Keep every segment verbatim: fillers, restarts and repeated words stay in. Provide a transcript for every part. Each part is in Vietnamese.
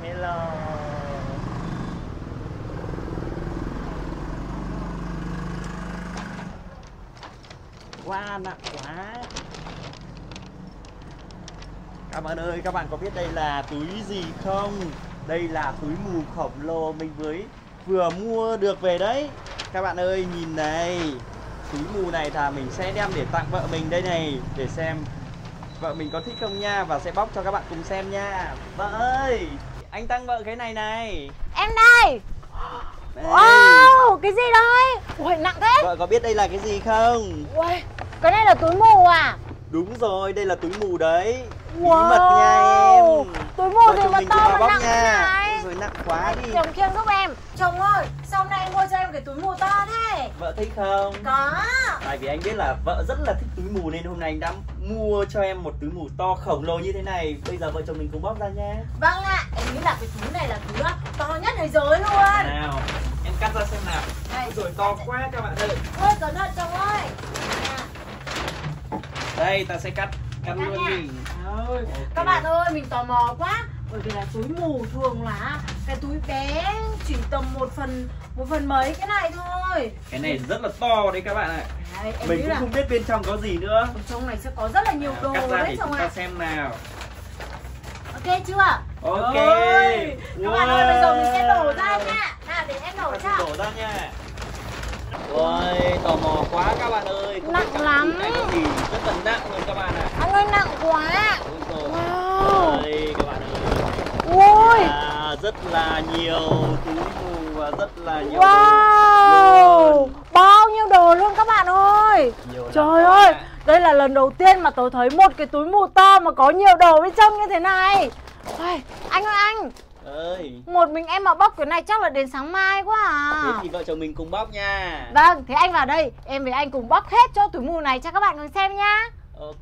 Hello. Wow, nặng quá. Các bạn ơi, các bạn có biết đây là túi gì không? Đây là túi mù khổng lồ mình mới vừa mua được về đấy. Các bạn ơi, nhìn này. Túi mù này là mình sẽ đem để tặng vợ mình đây này. Để xem vợ mình có thích không nha. Và sẽ bóc cho các bạn cùng xem nha. Vợ ơi, anh tặng vợ cái này này. Em đây. Đây. Wow, cái gì đây? Ui, nặng thế. Vợ có biết đây là cái gì không? Ui, cái này là túi mù à? Đúng rồi, đây là túi mù đấy. Bí Wow. mật nha em. Túi mù thì mà to mà nặng thế này. Rồi nặng quá đi. Chồng khiêng giúp em. Chồng ơi, sao hôm nay anh mua cho em cái túi mù to thế? Vợ thích không? Có. Tại vì anh biết là vợ rất là thích túi mù nên hôm nay anh đã mua cho em một túi mù to khổng lồ như thế này. Bây giờ vợ chồng mình cùng bóc ra nha. Vâng ạ, em nghĩ là cái túi này là túi to nhất thế giới luôn. Nào, em cắt ra xem nào. Đây. Rồi to quá các bạn ơi. Ôi, cẩn thận chồng ơi. Đây, ta sẽ cắt cắt Cắt luôn nha. đi. Okay. Các bạn ơi, mình tò mò quá. Bởi vì là túi mù thường là cái túi bé chỉ tầm một phần một phần mấy cái này thôi. Cái này rất là to đấy các bạn ạ. Đấy, em Mình nghĩ cũng là không biết bên trong có gì nữa. ở trong này sẽ có rất là nhiều đồ Cắt ra đấy để chồng chúng ạ. ta xem nào. Ok chưa? Ok. Rồi. Các bạn ơi, bây giờ mình sẽ đổ ra Wow. nha. Nào, để em đổ Chúng ta cho. sẽ đổ ra nha. Ôi, tò mò quá các bạn ơi. Không biết Nặng trong lắm. túi này có gì rất là nặng luôn các bạn ạ. Anh ơi, nặng quá. Ôi rồi. Wow. Đây các bạn ơi. Ui. À, rất là nhiều túi mù và rất là nhiều Wow. đồ. Bao nhiêu đồ luôn các bạn ơi. Nhiều lắm Trời các ơi, bạn ạ. đây là lần đầu tiên mà tôi thấy một cái túi mù to mà có nhiều đồ bên trong như thế này. Ôi, anh ơi anh, Ơi. một mình em mà bóc cái này chắc là đến sáng mai quá à. Thế thì vợ chồng mình cùng bóc nha. Vâng, thế anh vào đây, em với anh cùng bóc hết cho túi mù này cho các bạn cùng xem nhá. Ok.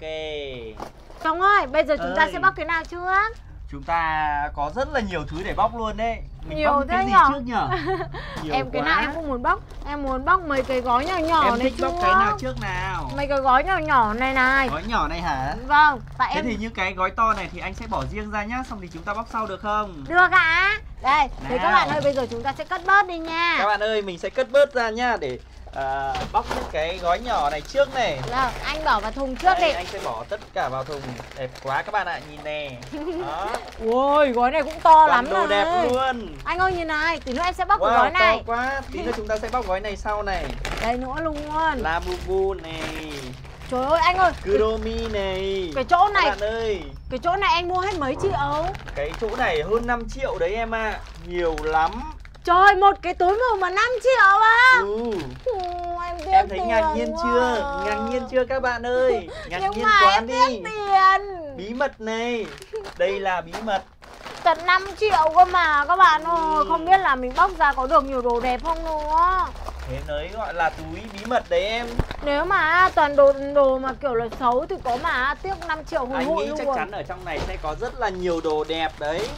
Chồng ơi, bây giờ chúng ta Ơi. sẽ bóc cái nào trước? Chúng ta có rất là nhiều thứ để bóc luôn đấy. Mình Nhiều bóc thế cái gì nhở? trước nhở? Nhiều Em cái quá. nào em cũng muốn bóc. Em muốn bóc mấy cái gói nhỏ nhỏ Em này thích bóc chưa? cái nào trước nào? Mấy cái gói nhỏ nhỏ này này. Gói nhỏ này hả? Vâng, tại Thế em thì những cái gói to này thì anh sẽ bỏ riêng ra nhá. Xong thì chúng ta bóc sau được không? được ạ. Đây, thế các Nào. bạn ơi, bây giờ chúng ta sẽ cất bớt đi nha. Các bạn ơi, mình sẽ cất bớt ra nhá. Để à, bóc những cái gói nhỏ này trước này. Vâng, anh bỏ vào thùng trước Đây, đi. anh sẽ bỏ tất cả vào thùng. Đẹp quá các bạn ạ, nhìn nè. Đó. Ôi, gói này cũng to Toàn lắm đồ rồi. đẹp luôn. Anh ơi nhìn này, tí nữa em sẽ bóc cái Wow, gói này. to quá. Tí nữa chúng ta sẽ bóc gói này sau này. Đây nữa luôn. Labubu này, Trời ơi anh ơi, cái, Kuromi này. cái chỗ này, Các bạn ơi, cái chỗ này anh mua hết mấy triệu? cái chỗ này hơn năm triệu đấy em ạ. À. Nhiều lắm. Trời, một cái túi mù mà năm triệu à? Ừ. Ừ, em tiếc Em thấy tiền ngạc nhiên quá chưa? à. Ngạc nhiên chưa các bạn ơi? Ngạc Nhưng nhiên mà quá em đi. tiếc tiền. Bí mật này. Đây là bí mật. Tận năm triệu cơ mà các bạn ơi. Ừ. Không biết là mình bóc ra có được nhiều đồ đẹp không nữa. Thế mới gọi là túi bí mật đấy em. Nếu mà toàn đồ đồ mà kiểu là xấu thì có mà tiếc năm triệu hùi Anh hụi nghĩ luôn. chắc chắn ở trong này sẽ có rất là nhiều đồ đẹp đấy.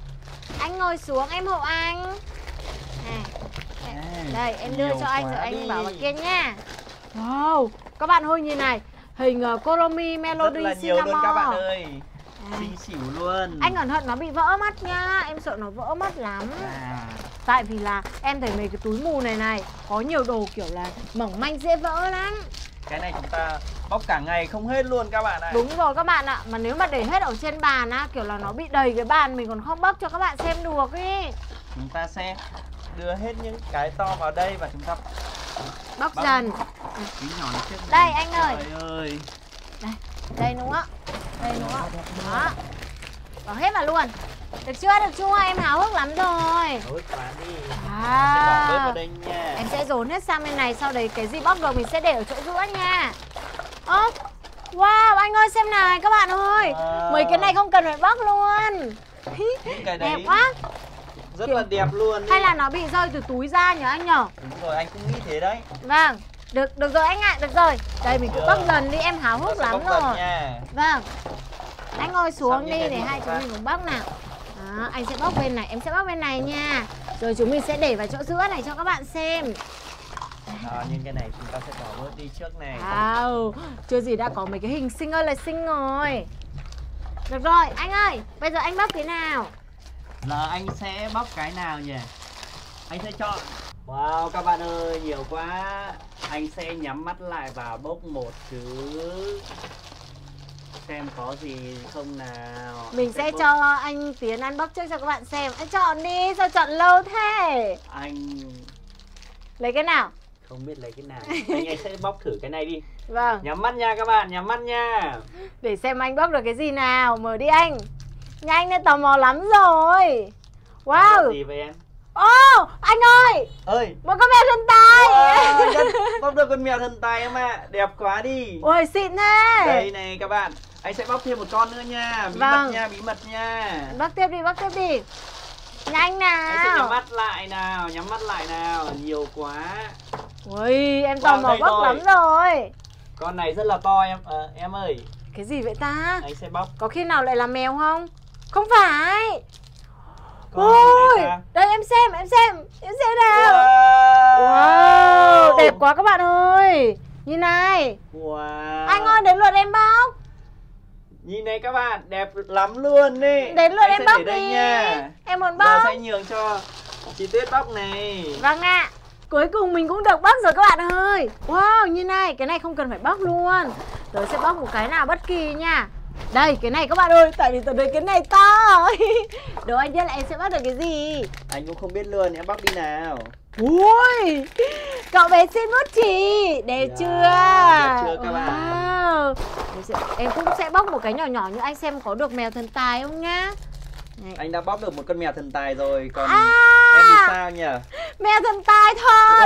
Anh ngồi xuống em hộ anh. Này. À, Đây em đưa nhiều cho anh quá rồi anh đi. bảo vào kia nha. Wow, các bạn ơi nhìn này. Hình uh, Kuromi Melody Rất là nhiều Cinnamon. luôn các bạn ơi. À. Xinh xỉu luôn. Anh cẩn thận nó bị vỡ mắt nha. Em sợ nó vỡ mắt lắm. À. Tại vì là em thấy mấy cái túi mù này này có nhiều đồ kiểu là mỏng manh dễ vỡ lắm. Cái này chúng ta bóc cả ngày không hết luôn các bạn ạ. Đúng rồi các bạn ạ. Mà nếu mà để hết ở trên bàn á, kiểu là nó bị đầy cái bàn mình còn không bóc cho các bạn xem được ý. Chúng ta sẽ đưa hết những cái to vào đây và chúng ta Bóc bóc dần. cái nhỏ này trước. Đây anh ơi. Trời ơi. Đây, đây nữa. Đây nữa. Đó. Bỏ hết vào luôn. Được chưa? Được chưa? Em háo hức lắm rồi. Hút quá đi. À. Sẽ bỏ bớt vào đây nha. Em sẽ dồn hết sang bên này. Sau đấy cái gì bóc được mình sẽ để ở chỗ giữa nha. Ơ, wow, anh ơi xem này các bạn ơi. Wow. Mấy cái này không cần phải bóc luôn. Những cái đấy Đẹp quá. rất Kiểu- là đẹp luôn. Hay ý. là nó bị rơi từ túi ra nhỉ anh nhở? Đúng rồi, anh cũng nghĩ thế đấy. Vâng. Được được rồi anh ạ, được rồi. Đây mình cứ Được. bóc dần đi, em háo Chúng ta hức sẽ lắm bóc dần rồi. nha. Vâng. Anh ngồi xuống Xong đi như thế để thì hai chúng chúng ta- mình cùng bóc nào. Đó, anh sẽ bóc bên này, em sẽ bóc bên này nha. Rồi chúng mình sẽ để vào chỗ giữa này cho các bạn xem. Đó, nhưng cái này chúng ta sẽ bỏ bớt đi trước này. Wow, chưa gì đã có mấy cái hình xinh ơi là xinh rồi. Được rồi, anh ơi, bây giờ anh bóc thế nào? Giờ anh sẽ bóc cái nào nhỉ? Anh sẽ chọn. Wow, các bạn ơi, nhiều quá. Anh sẽ nhắm mắt lại và bóc một chứ. Xem có gì không nào. Mình sẽ bóc... cho anh Tiến ăn bóc trước cho các bạn xem. Anh chọn đi, sao chọn lâu thế? Anh... Lấy cái nào? Không biết lấy cái nào. Anh anh sẽ bóc thử cái này đi. Vâng. Nhắm mắt nha các bạn, nhắm mắt nha. Để xem anh bóc được cái gì nào. Mở đi anh. Nhanh lên, tò mò lắm rồi. Wow. Gì vậy em? Ô, oh, anh ơi. Ơi, một con mèo thần tài. Wow, bóc được con mèo thần tài em ạ. À. Đẹp quá đi. Ôi xịn thế. Đây này các bạn. Anh sẽ bóc thêm một con nữa nha. Bí vâng. mật nha, bí mật nha. Bóc tiếp đi, bóc tiếp đi. Nhanh nào. Anh sẽ nhắm mắt lại nào, nhắm mắt lại nào. Nhiều quá. Ui, em tò mò bóc lắm rồi. Con này rất là to em. À, em ơi. Cái gì vậy ta? Anh sẽ bóc. Có khi nào lại là mèo không? Không phải. Con ôi, đây em xem, em xem, em xem nào. Wow. Wow, đẹp quá các bạn ơi. Nhìn này. Wow. Anh ơi, đến lượt em bóc. Nhìn này các bạn, đẹp lắm luôn đi. Đến lượt em bóc đi nha. Em muốn bóc. Giờ sẽ nhường cho chị Tuyết bóc này. Vâng ạ. À. Cuối cùng mình cũng được bóc rồi các bạn ơi. Wow, như này, cái này không cần phải bóc luôn. Tớ sẽ bóc một cái nào bất kỳ nha. Đây, cái này các bạn ơi, tại vì tớ thấy cái này to. Đố anh biết là em sẽ bắt được cái gì? Anh cũng không biết luôn, em bóc đi nào. Ui, cậu bé xin bút chì. Đẹp yeah, chưa? Đẹp chưa các bạn? Wow. Em cũng sẽ bóc một cái nhỏ nhỏ như anh xem có được mèo thần tài không nhá. Này. Anh đã bóc được một con mèo thần tài rồi. Còn à, em thì sao nhỉ? Mèo thần tài thật.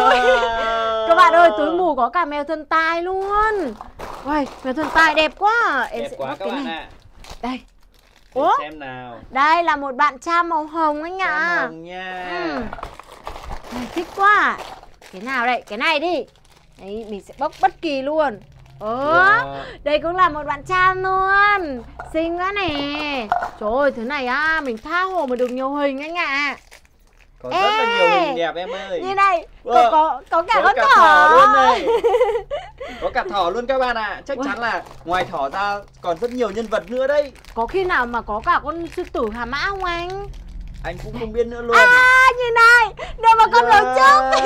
Wow. Các bạn ơi, túi mù có cả mèo thần tài luôn. Ui, mèo thần tài đẹp quá. Em đẹp sẽ quá bóc các cái bạn này. ạ. Đây. Để Ủa? xem nào. Đây là một bạn cha màu hồng anh ạ. Cha hồng nha. Ừ. Này, thích quá. Cái nào đây? Cái này đi. Đấy, mình sẽ bóc bất kỳ luôn. Ồ, wow. Đây cũng là một bạn cha luôn. Xinh quá nè. Trời ơi, thứ này á, mình tha hồ mà được nhiều hình anh ạ. À. Có Ê, rất là nhiều hình đẹp em ơi. Như này, wow. có, có, có cả có con cả thỏ. thỏ luôn này. Có cả thỏ luôn các bạn ạ. À. Chắc wow. chắn là ngoài thỏ ra còn rất nhiều nhân vật nữa đấy. Có khi nào mà có cả con sư tử Hà Mã không anh? Anh cũng không biết nữa luôn. À, như này, được một con yeah. gấu trúc.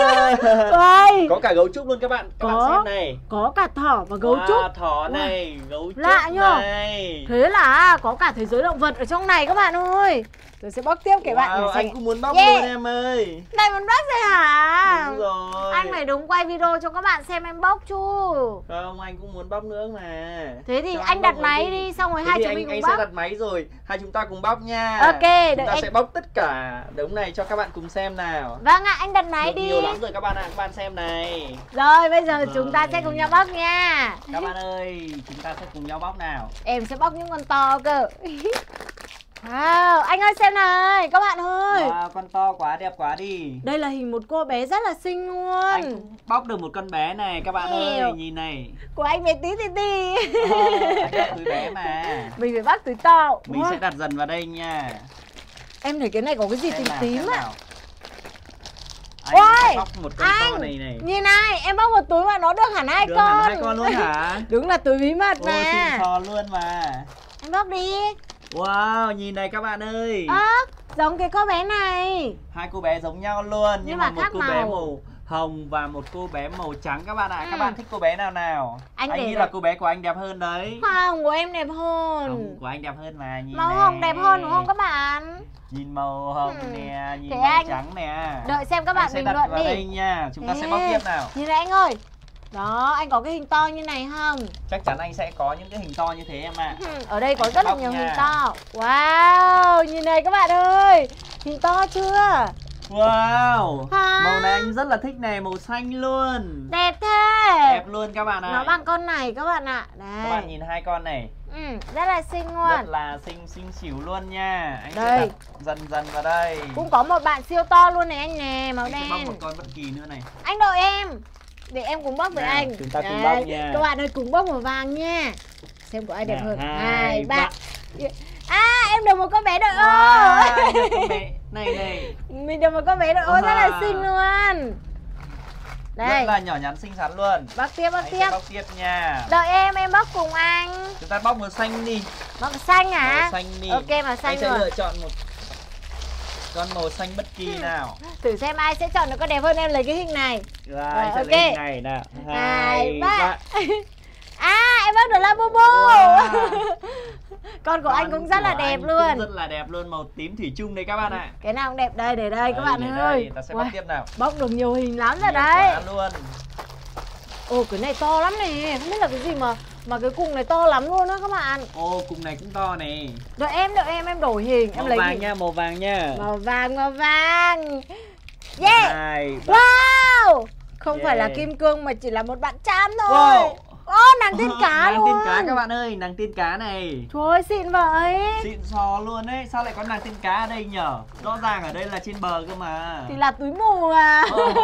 Có cả gấu trúc luôn các bạn. Các có, bạn xem này. Có cả thỏ và gấu wow, trúc. Thỏ này, wow. gấu trúc lạ nhờ. này. Thế là có cả thế giới động vật ở trong này các bạn ơi. Tôi sẽ bóc tiếp cái wow, bạn. Anh cũng muốn bóc yeah. luôn em ơi. Này muốn bóc rồi hả? Đúng rồi. Anh phải đúng quay video cho các bạn xem em bóc chứ. Không, anh cũng muốn bóc nữa mà. Thế thì cho anh đặt máy đi. đi Xong rồi thế hai chúng mình cùng anh bóc. Anh sẽ đặt máy rồi hai chúng ta cùng bóc nha. Ok, chúng ta anh... sẽ bóc tất cả đống này cho các bạn cùng xem nào. Vâng ạ, à, anh đặt máy được đi. Nhiều lắm rồi các bạn ạ, à, các bạn xem này. Rồi bây giờ rồi. chúng ta sẽ cùng nhau bóc nha. Các bạn ơi, chúng ta sẽ cùng nhau bóc nào. Em sẽ bóc những con to cơ. Wow, anh ơi xem này, các bạn ơi. Wow, con to quá, đẹp quá đi. Đây là hình một cô bé rất là xinh luôn. Anh cũng bóc được một con bé này, các bạn Ê. ơi, nhìn này. Của anh bé tí tí tí. Oh, anh bóc túi bé mà. Mình phải bắt túi to. Mình wow. sẽ đặt dần vào đây nha. Em thấy cái này có cái gì tím tím ạ. Anh Ôi, bóc một con anh, to này này. Nhìn này, em bóc một túi mà nó được hẳn hai được con. Hẳn hai con luôn hả? Đúng là túi bí mật mà. Ôi, xinh xò luôn mà. Em bóc đi. Wow, nhìn này các bạn ơi. À, giống cái cô bé này. Hai cô bé giống nhau luôn. Nhưng, nhưng mà, mà một cô màu. bé màu hồng và một cô bé màu trắng các bạn ạ. À. Ừ. Các bạn thích cô bé nào nào? Anh, anh nghĩ đẹp. Là cô bé của anh đẹp hơn đấy. Hồng của em đẹp hơn. Hồng của anh đẹp hơn mà. Nhìn màu này. hồng đẹp hơn đúng không các bạn? Nhìn màu hồng ừ. nè, nhìn Thế màu anh... trắng nè. Đợi xem các bạn bình luận đi. Đây nha, chúng ta Ê, sẽ bóc tiếp nào. Nhìn này anh ơi. Đó, anh có cái hình to như này không? Chắc chắn anh sẽ có những cái hình to như thế em ạ. À. Ở đây có anh rất là nhiều nha. Hình to. Wow, nhìn này các bạn ơi. Hình to chưa? Wow, à. Màu này anh rất là thích này, màu xanh luôn. Đẹp thế. Đẹp luôn các bạn ạ. Nó bằng con này các bạn ạ. Đây. Các bạn nhìn hai con này. Ừ, rất là xinh luôn. Rất là xinh xinh xỉu luôn nha. Anh đây. sẽ đặt dần dần vào đây. Cũng có một bạn siêu to luôn này anh nè, màu anh đen. sẽ bóc một con bất kỳ nữa này. Anh đợi em. Để em cùng bóc với nào, anh. Chúng ta cùng bóc nha. Các bạn ơi cùng bóc màu vàng nha. Xem của ai đẹp nào, hơn. Hai, ba. À, em được một con bé đội ô. À, được con bé này này. Mình được một con bé đội ô à. Rất là xinh luôn. Đây. Rất là nhỏ nhắn xinh xắn luôn. Bóc tiếp, bóc anh tiếp. Bóc tiếp nha. Đợi em, em bóc cùng anh. Chúng ta bóc màu xanh đi. Bóc màu xanh hả? Màu xanh đi. Ok, màu xanh anh sẽ rồi. lựa chọn một con màu xanh bất kỳ nào. Thử xem ai sẽ chọn được con đẹp hơn, em lấy cái hình này. Rồi, Rồi, sẽ ok. lấy hình này nào. Hai, ba. ba. À, em bóc được Labubu. Wow. Con của anh Con cũng rất là của đẹp anh luôn. cũng rất là đẹp luôn, màu tím thủy chung đây các bạn ạ. Cái nào cũng đẹp, đây để đây các Đây, bạn để ơi. đây, ta sẽ bóc Wow, tiếp nào. bóc được nhiều hình lắm rồi Nhiều đấy. quá luôn. Ồ, cái này to lắm nè, không biết là cái gì mà mà cái cung này to lắm luôn đó các bạn. Ô, cùng này cũng to này. Đợi em, đợi em, em đổi hình, em Màu lấy vàng hình. nha, màu vàng nha. Màu vàng, màu vàng. Yeah. Hai, ba. Wow. Không Yeah. phải là kim cương mà chỉ là một bạn tram thôi. Wow. Ô, nàng tiên cá nàng luôn. tiên cá các bạn ơi, nàng tiên cá này. Trời ơi, xịn vậy. Xịn sò luôn đấy. Sao lại có nàng tiên cá ở đây nhở? Rõ ràng ở đây là trên bờ cơ mà. Thì là túi mù à. Oh.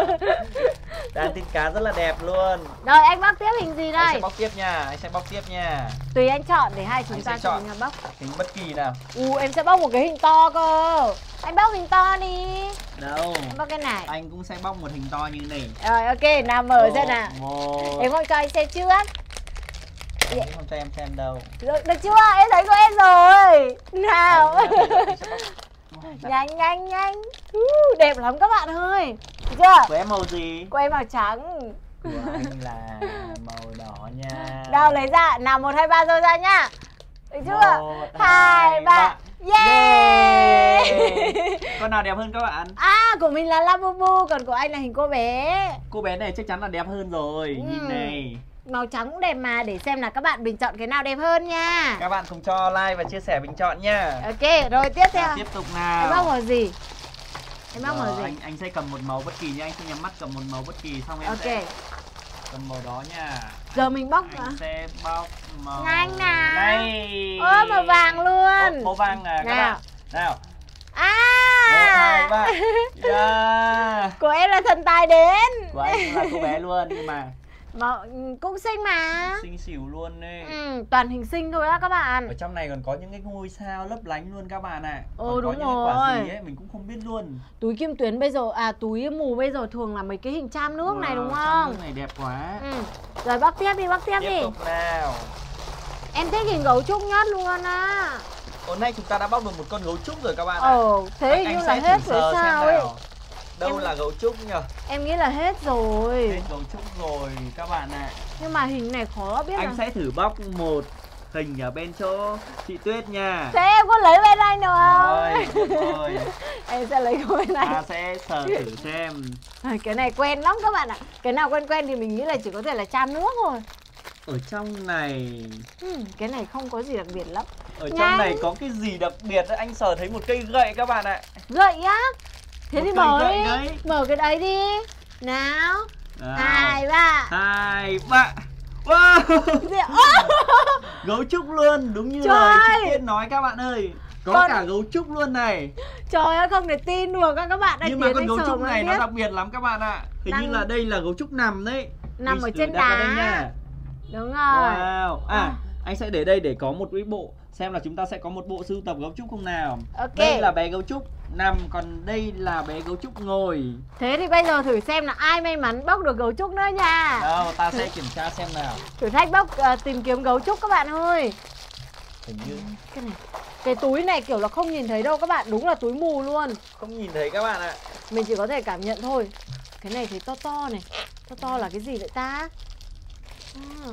Nàng tiên cá rất là đẹp luôn. Rồi, anh bóc tiếp hình gì Anh đây? sẽ bóc tiếp nha, anh sẽ bóc tiếp nha. Tùy anh chọn để hai chúng Anh ta sẽ chọn. cùng nhau bóc. Hình bất kỳ nào. U, em sẽ bóc một cái hình to cơ. Anh bóc hình to đi. Đâu. Em bóc cái này. Anh cũng sẽ bóc một hình to như này. Rồi, ok, nào mở xem nào. Một. Em không cho anh xem trước. Anh không cho em xem đâu. Được, được chưa? Em thấy của em rồi. Nào. Anh sẽ bóc. Nhanh, nhanh, nhanh. Uh, đẹp lắm các bạn ơi. Được chưa? Của em màu gì? Của em màu trắng. Của anh là màu đỏ nha. Đâu lấy ra. Nào, một, hai, ba rồi ra nhá. Được chưa? Một, Hai, hai, ba. ba. Yeah. Yeah. Con nào đẹp hơn các bạn? À, của mình là Labubu, còn của anh là hình cô bé. Cô bé này chắc chắn là đẹp hơn rồi. Ừ. Nhìn này. Màu trắng cũng đẹp mà, để xem là các bạn bình chọn cái nào đẹp hơn nha. Các bạn cùng cho like và chia sẻ bình chọn nha. Ok, rồi tiếp theo. Nào, tiếp tục nào. Em bóc màu gì? Em bóc màu Rồi, gì? anh anh sẽ cầm một màu bất kỳ nha, anh sẽ nhắm mắt cầm một màu bất kỳ xong em Ok. sẽ cầm màu đó nha. Giờ mình bóc hả? Anh sẽ bóc màu Nhanh nào. này. Ôi, màu vàng luôn. Ô, màu vàng à các Nào. bạn. Nào. À. Một, hai, ba. Yeah. Của em là thần tài đến. Của anh cũng là cô bé luôn nhưng mà Màu cũng xinh mà. xinh xỉu luôn đấy. Ừ, toàn hình xinh thôi á các bạn. Ở trong này còn có những cái ngôi sao lấp lánh luôn các bạn ạ. Ồ, Còn đúng có những cái quả rồi. gì ấy mình cũng không biết luôn. Túi kim tuyến bây giờ, à túi mù bây giờ thường là mấy cái hình tram nước này đúng Wow, không? Nước này đẹp quá. Ừ. Rồi bóc tiếp đi, bóc tiếp, Tiếp đi. tục nào. Em thích hình gấu trúc nhất luôn á. Hôm nay chúng ta đã bóc được một con gấu trúc rồi các bạn ạ. Ờ, thế Anh- hình anh như là sẽ hết thử rồi sờ xem sao ấy. nào. Đâu Em- là gấu trúc nhỉ? Em nghĩ là hết rồi. Hết gấu trúc rồi các bạn ạ. Nhưng mà hình này khó biết Anh là... sẽ thử bóc một hình ở bên chỗ chị Tuyết nha. Thế em có lấy bên anh được không? Rồi, được rồi. Em sẽ lấy cái bên này. Ta sẽ sờ thử xem. À, cái này quen lắm các bạn ạ. Cái nào quen quen thì mình nghĩ là chỉ có thể là tram nước thôi. Ở trong này, Ừ, cái này không có gì đặc biệt lắm. ở trong Nhanh. này có cái gì đặc biệt đấy? Anh sờ thấy một cây gậy các bạn ạ. Gậy á. Thế Một thì cây mở gậy đi. đấy. Mở cái đấy đi. Nào. Nào. Hai, ba. Hai, ba. Wow. Gì? Ô! Gấu trúc luôn, đúng như Trời lời chị ơi. Tuyết nói các bạn ơi. Có Con- cả gấu trúc luôn này. Trời ơi, không thể tin được các các bạn. Anh Nhưng mà Tiến con anh gấu sờ trúc mới này nó biết. đặc biệt lắm các bạn ạ. Hình Đang- như là đây là gấu trúc nằm đấy. Nằm Mình ở thử trên đặt vào đá. đây nha. Đúng rồi. Wow. À, À. anh sẽ để đây để có một cái bộ, xem là chúng ta sẽ có một bộ sưu tập gấu trúc không nào. Ok. Đây là bé gấu trúc nằm, còn đây là bé gấu trúc ngồi. Thế thì bây giờ thử xem là ai may mắn bóc được gấu trúc nữa nha. Đâu, ta sẽ kiểm tra xem nào. Thử thách bóc à, tìm kiếm gấu trúc các bạn ơi. Hình như Cái này, cái túi này kiểu là không nhìn thấy đâu các bạn, đúng là túi mù luôn. không nhìn thấy các bạn ạ. Mình chỉ có thể cảm nhận thôi. Cái này thì to to này. To to là cái gì vậy ta? À.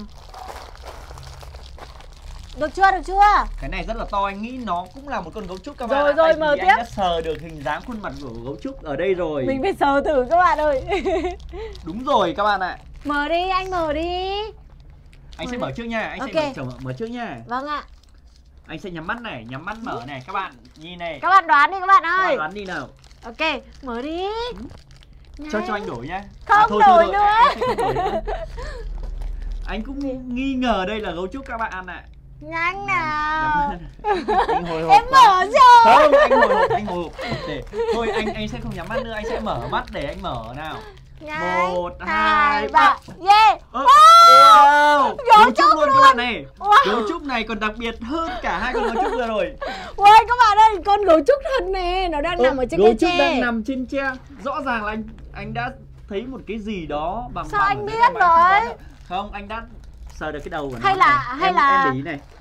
Được chưa, được chưa? Cái này rất là to, anh nghĩ nó cũng là một con gấu trúc các bạn Rồi, ạ. rồi, Tại vì mở anh tiếp. đã sờ được hình dáng khuôn mặt của gấu trúc ở đây rồi. Mình phải sờ thử các bạn ơi. Đúng rồi các bạn ạ. Mở đi, anh mở đi. Anh Mở sẽ đi. mở trước nha, anh Ok. sẽ mở, mở, mở trước nha. Vâng ạ. Anh sẽ nhắm mắt này, nhắm mắt mở này. Các bạn nhìn này. Các bạn đoán đi các bạn Các bạn ơi. đoán đi nào. Ok, mở đi. Cho Nhanh. cho anh đổi nhá. Không thôi, đổi thôi, nữa. Anh, sẽ không đổi nữa. Anh cũng nghi ngờ đây là gấu trúc các bạn ạ. Nhanh nào. Anh hồi hộp Em quá. mở rồi. Không, anh hồi hộp, anh hồi hộp. Để thôi anh anh sẽ không nhắm mắt nữa, anh sẽ mở mắt để anh mở nào. Nhanh. Một, hai, hai, ba. ba. Yeah. Ơ, wow, Gấu gấu trúc trúc luôn các bạn này. Wow. Gấu trúc này còn đặc biệt hơn cả hai con gấu trúc vừa rồi. Ôi các bạn ơi, con gấu trúc thật nè, nó đang Ơ, nằm ở trên gấu cây trúc tre. đang nằm trên tre. Rõ ràng là anh anh đã thấy một cái gì đó bằng Sao bằng anh ở biết đây mà anh không vậy? đoán được. Không, anh đã sờ được cái đầu của nó. Hay là- này. hay em, là- em để ý này.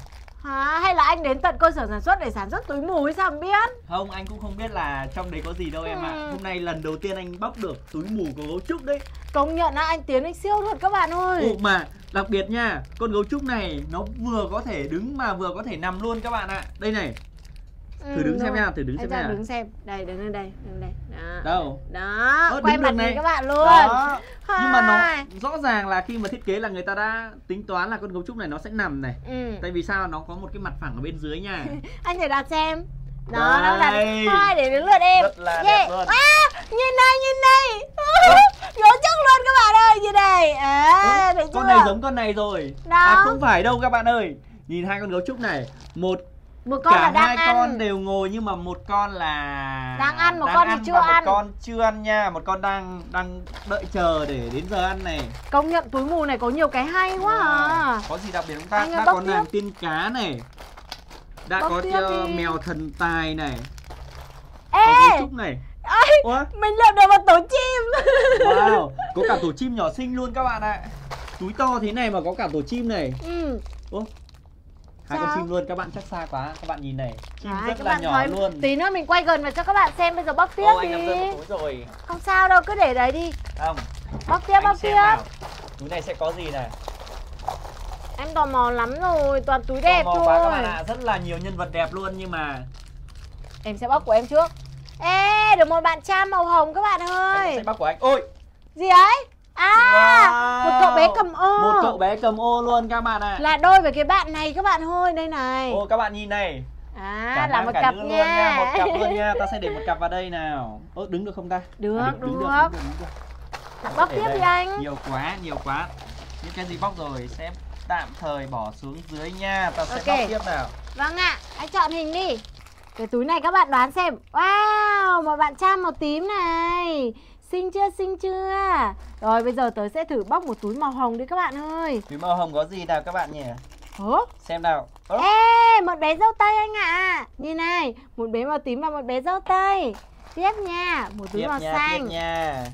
Hả? Hay là anh đến tận cơ sở sản xuất để sản xuất túi mù hay sao không biết? Không, anh cũng không biết là trong đấy có gì đâu em ạ. Ừ. Hôm nay lần đầu tiên anh bóc được túi mù của gấu trúc đấy. Công nhận á, anh Tiến anh siêu thật các bạn ơi. Ồ mà đặc biệt nha, con gấu trúc này nó vừa có thể đứng mà vừa có thể nằm luôn các bạn ạ. Đây này. Ừ, Thử đứng xem rồi. nha, thử đứng Anh xem ra nha. đứng xem. Đây, đứng lên đây, đứng đây. Đó. Đâu? Đó, Ơ, quay đứng mặt được nhìn này. các bạn luôn. Đó. Nhưng mà Hai. nó rõ ràng là khi mà thiết kế là người ta đã tính toán là con gấu trúc này nó sẽ nằm này. Ừ. Tại vì sao? Nó có một cái mặt phẳng ở bên dưới nha. Anh thử đặt xem. Đó, nó đặt Đây. hai để đến lượt em. Rất là Yeah. đẹp luôn. À, nhìn đây, nhìn đây. Gấu trúc luôn các bạn ơi, như này. À, Ừ, thấy con chưa? này giống con này rồi. Đó. À không phải đâu các bạn ơi. Nhìn hai con gấu trúc này, một Một con cả là đang hai ăn. con đều ngồi nhưng mà một con là Đang ăn, một đang con thì chưa và ăn. một con chưa ăn nha, một con đang đang đợi chờ để đến giờ ăn này. Công nhận túi mù này có nhiều cái hay quá à. Có gì đặc biệt không ta? Anh ơi, Đã bóc có tiếp. nàng tiên cá này. Đã Bóc có tiếp uh, đi. mèo thần tài này. Ê, Có gấu trúc này. ơi, Ủa? mình lượm được một tổ chim. Wow, có cả tổ chim nhỏ xinh luôn các bạn ạ. Túi to thế này mà có cả tổ chim này. Ừ. Ủa? Hai Sao? con chim luôn, các bạn chắc xa quá. Các bạn nhìn này, chim Đấy, rất các là bạn nhỏ thấy, luôn. tí nữa mình quay gần và cho các bạn xem. Bây giờ bóc tiếp Ô, anh đi. nắm rơi một túi rồi. Không sao đâu, cứ để đấy đi. Không. Bóc tiếp, Anh bóc xem tiếp. nào. Túi này sẽ có gì này? Em tò mò lắm rồi, toàn túi đẹp Tò mò quá các bạn thôi. ạ, rất là nhiều nhân vật đẹp luôn nhưng mà Em sẽ bóc của em trước. Ê, được một bạn tram màu hồng các bạn anh ơi. sẽ bóc của anh. Ôi, Gì ấy? À, wow. một cậu bé cầm ô. Một cậu bé cầm ô luôn các bạn ạ. Là đôi với cái bạn này các bạn ơi, đây này. Ô các bạn nhìn này. À, Cả là nam một cả cặp nữ luôn nha. Một cặp luôn nha. Ta sẽ để một cặp vào đây nào. Ô đứng được không ta? Được, À, được. đứng được, đứng được. Bóc Để tiếp đây. đi anh. Nhiều quá, nhiều quá. Những cái gì bóc rồi sẽ tạm thời bỏ xuống dưới nha. Ta sẽ Ok. bóc tiếp nào. Vâng ạ, anh chọn hình đi. Cái túi này các bạn đoán xem. Wow, một bạn tram màu tím này. Xinh chưa, xinh chưa? Rồi bây giờ tớ sẽ thử bóc một túi màu hồng đi các bạn ơi. Túi màu hồng có gì nào các bạn nhỉ? Ủa? Xem nào. Ơ, Ê, một bé dâu tây anh ạ. Nhìn này, một bé màu tím và một bé dâu tây. Tiếp nha, một túi tiếp màu nha, tiếp xanh. nha.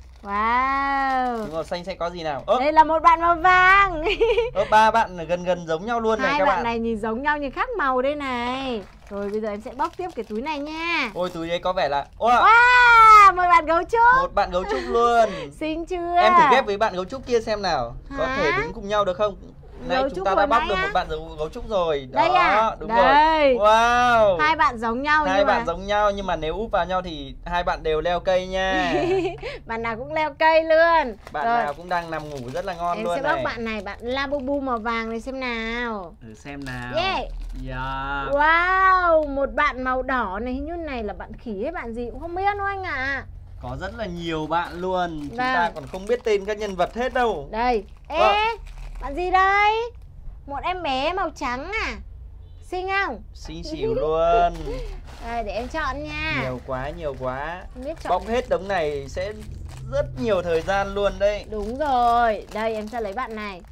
Wow. Túi màu xanh sẽ có gì nào? Ơ, Đây là một bạn màu vàng. ơ, ba bạn gần gần giống nhau luôn này Hai các bạn bạn. này nhìn giống nhau nhưng khác màu đây này. Rồi bây giờ em sẽ bóc tiếp cái túi này nha. Ôi túi đấy có vẻ là Ôi, Wow, một bạn gấu trúc. một bạn gấu trúc luôn. Xinh chưa? Em thử ghép với bạn gấu trúc kia xem nào. Có Hả? thể đứng cùng nhau được không? Này Gấu chúng trúc ta vừa đã bóc nãy được á. một bạn gấu, gấu trúc rồi. Đây Đó, à? đúng Đây. rồi. Wow. Hai bạn giống nhau Hai nhưng bạn mà giống nhau nhưng mà nếu úp vào nhau thì hai bạn đều leo cây nha. bạn nào cũng leo cây luôn. Bạn Rồi, nào cũng đang nằm ngủ rất là ngon em luôn sẽ này. bóc bạn này, bạn Labubu màu vàng này xem nào. Thử xem nào. Yeah. Yeah. Wow, một bạn màu đỏ này, hình như này là bạn khỉ hay bạn gì cũng không biết đâu anh ạ. Có rất là nhiều bạn luôn. Chúng Vâng. ta còn không biết tên các nhân vật hết đâu. Đây, ê, Vâng. bạn gì đây? Một em bé màu trắng à? Xinh không? Xinh xỉu luôn. Đây, để em chọn nha. Nhiều quá, nhiều quá. Không biết chọn. Bóc hết đống này sẽ rất nhiều thời gian luôn đấy. Đúng rồi, đây em sẽ lấy bạn này.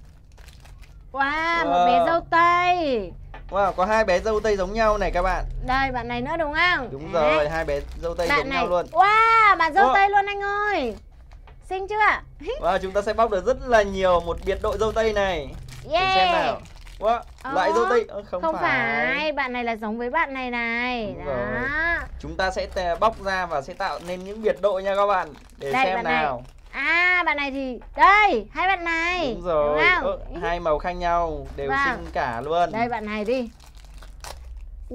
Wow, một Wow. bé dâu tây. Wow, có hai bé dâu tây giống nhau này các bạn. Đây, bạn này nữa đúng không? Đúng Đấy. rồi, hai bé dâu tây Bạn giống này. nhau luôn. Wow, bạn dâu Wow. tây luôn anh ơi. Xinh chưa? Wow, chúng ta sẽ bóc được rất là nhiều một biệt đội dâu tây này. Yeah. Để xem nào. Wow, Ờ, loại dâu tây Ơ, không, Không phải. phải, bạn này là giống với bạn này này. Đúng Đó. rồi. Chúng ta sẽ tè- bóc ra và sẽ tạo nên những biệt đội nha các bạn. Để Đây, xem bạn này. nào. À, bạn này thì đây, hai bạn này. Đúng rồi. Đúng Ơ, không? hai màu khác nhau đều Vâng. xinh cả luôn. Đây bạn này đi. Ồ,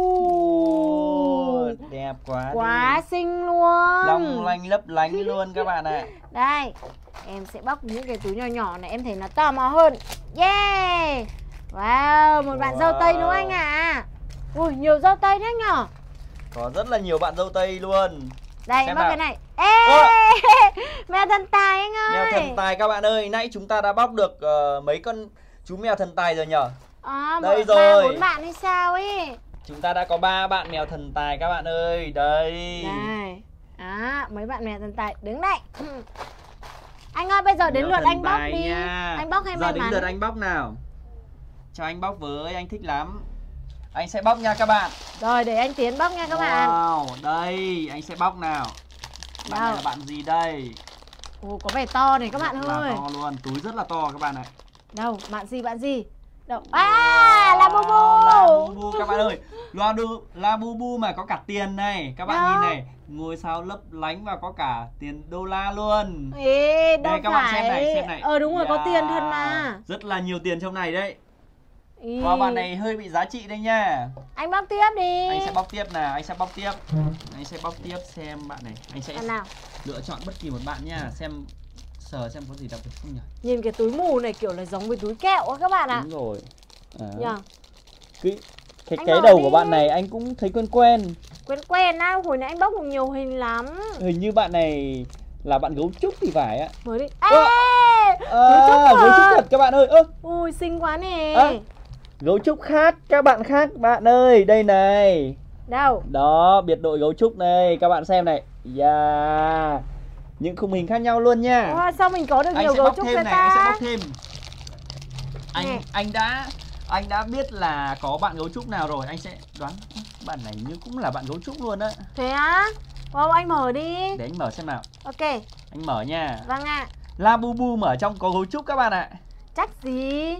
Uh, đẹp quá. quá đi. xinh luôn. Long lanh lấp lánh luôn các bạn ạ. Đây, em sẽ bóc những cái túi nhỏ nhỏ này, em thấy nó tò mò hơn. Yeah. Wow, một bạn dâu tây nữa anh ạ. À. Ui, nhiều dâu tây thế nhở. Có rất là nhiều bạn dâu tây luôn. Đây, Xem em bóc nào. cái này. Ê, Ơ. mèo thần tài anh ơi. Mèo thần tài các bạn ơi, nãy chúng ta đã bóc được ờ, mấy con chú mèo thần tài rồi nhở? À, Đây một, ba, rồi. bốn bạn hay sao ấy. Chúng ta đã có ba bạn mèo thần tài các bạn ơi. Đây. Đây. À, mấy bạn mèo thần tài đứng đây. Anh ơi, bây giờ đến Mèo lượt thần anh bóc tài đi. nha. Anh bóc hay Giờ may đến mắn? lượt anh bóc nào. Cho anh bóc với, anh thích lắm. Anh sẽ bóc nha các bạn. Rồi, để anh Tiến bóc nha các bạn. Wow, đây, anh sẽ bóc nào. Bạn này Đâu? là bạn gì đây? Ồ, có vẻ to này các bạn Rất là ơi. to luôn, túi rất là to các bạn ạ. Đâu, bạn gì, bạn gì? Đâu? À, là bu bu. Là bu bu các bạn ơi. Là, đu, là bu bu mà có cả tiền này. Các bạn đâu? nhìn này, ngôi sao lấp lánh và có cả tiền đô la luôn. Ê, đâu đây các phải. bạn xem này, xem này. Ờ đúng rồi, yeah. có tiền thật mà. Rất là nhiều tiền trong này đấy. Ý. Và bạn này hơi bị giá trị đây nha. Anh bóc tiếp đi. Anh sẽ bóc tiếp nào, anh sẽ bóc tiếp. Anh sẽ bóc tiếp xem bạn này. Anh sẽ nào. lựa chọn bất kỳ một bạn nha. Xem sờ xem có gì đặc biệt không nhỉ. Nhìn cái túi mù này kiểu là giống với túi kẹo á các bạn ạ. Đúng rồi. À. Yeah. Cái, cái, Anh cái mở đầu đi. của bạn này anh cũng thấy quen quen. Quen quen á, hồi nãy anh bóc được nhiều hình lắm. Hình như bạn này là bạn gấu trúc thì phải ạ. Mới đi. Ê! À, Gấu trúc à? gấu trúc thật các bạn ơi. Ơ, Ui xinh quá nè. à, gấu trúc khác, các bạn khác bạn ơi, đây này. Đâu? Đó, biệt đội gấu trúc này, các bạn xem này. Yeah. Những khung hình khác nhau luôn nha. Ôi, sao mình có được Anh nhiều sẽ gấu bóc trúc thêm vậy này, ta? anh sẽ bóc thêm. Anh Nè. anh đã anh đã biết là có bạn gấu trúc nào rồi, anh sẽ đoán bạn này như cũng là bạn gấu trúc luôn á. Thế á? Wow, anh mở đi. Để anh mở xem nào. Ok. Anh mở nha. Vâng ạ. La Bu Bu mở trong có gấu trúc các bạn ạ. Chắc gì?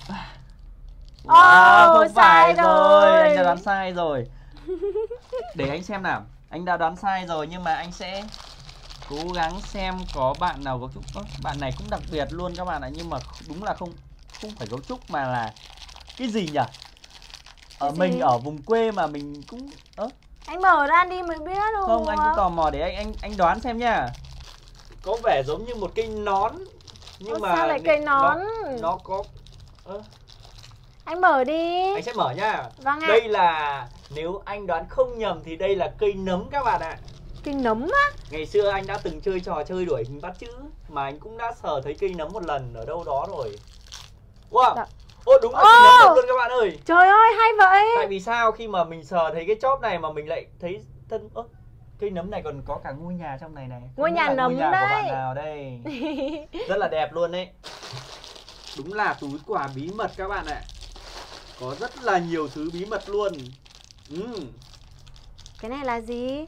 Wow, Oh, không sai phải rồi. rồi. Anh đã đoán sai rồi. Để anh xem nào. Anh đã đoán sai rồi nhưng mà anh sẽ cố gắng xem có bạn nào gấu trúc. Ơ, bạn này cũng đặc biệt luôn các bạn ạ, nhưng mà đúng là không không phải gấu trúc mà là cái gì nhỉ? Ở Cái mình gì? ở vùng quê mà mình cũng ơ Anh mở ra đi mới biết được. không, anh cũng tò mò để anh anh anh đoán xem nha. Có vẻ giống như một cây nón nhưng Ơ, mà sao lại cây nón? Nó, nó có ơ Anh mở đi. anh sẽ mở nha. Vâng ạ. Đây là, nếu anh đoán không nhầm thì đây là cây nấm các bạn ạ. Cây nấm á? Ngày xưa anh đã từng chơi trò chơi đuổi hình bắt chữ mà anh cũng đã sờ thấy cây nấm một lần ở đâu đó rồi. Wow. Dạ. Ô đúng là Ô! cây nấm thật luôn các bạn ơi. Trời ơi, hay vậy. Tại vì sao khi mà mình sờ thấy cái chóp này mà mình lại thấy thân ơ cây nấm này còn có cả ngôi nhà trong này này. Không Ngôi biết nhà là nấm ngôi nhà đấy. của bạn nào đây? Rất là đẹp luôn đấy. Đúng là túi quà bí mật các bạn ạ. Có rất là nhiều thứ bí mật luôn. uhm. Cái này là gì?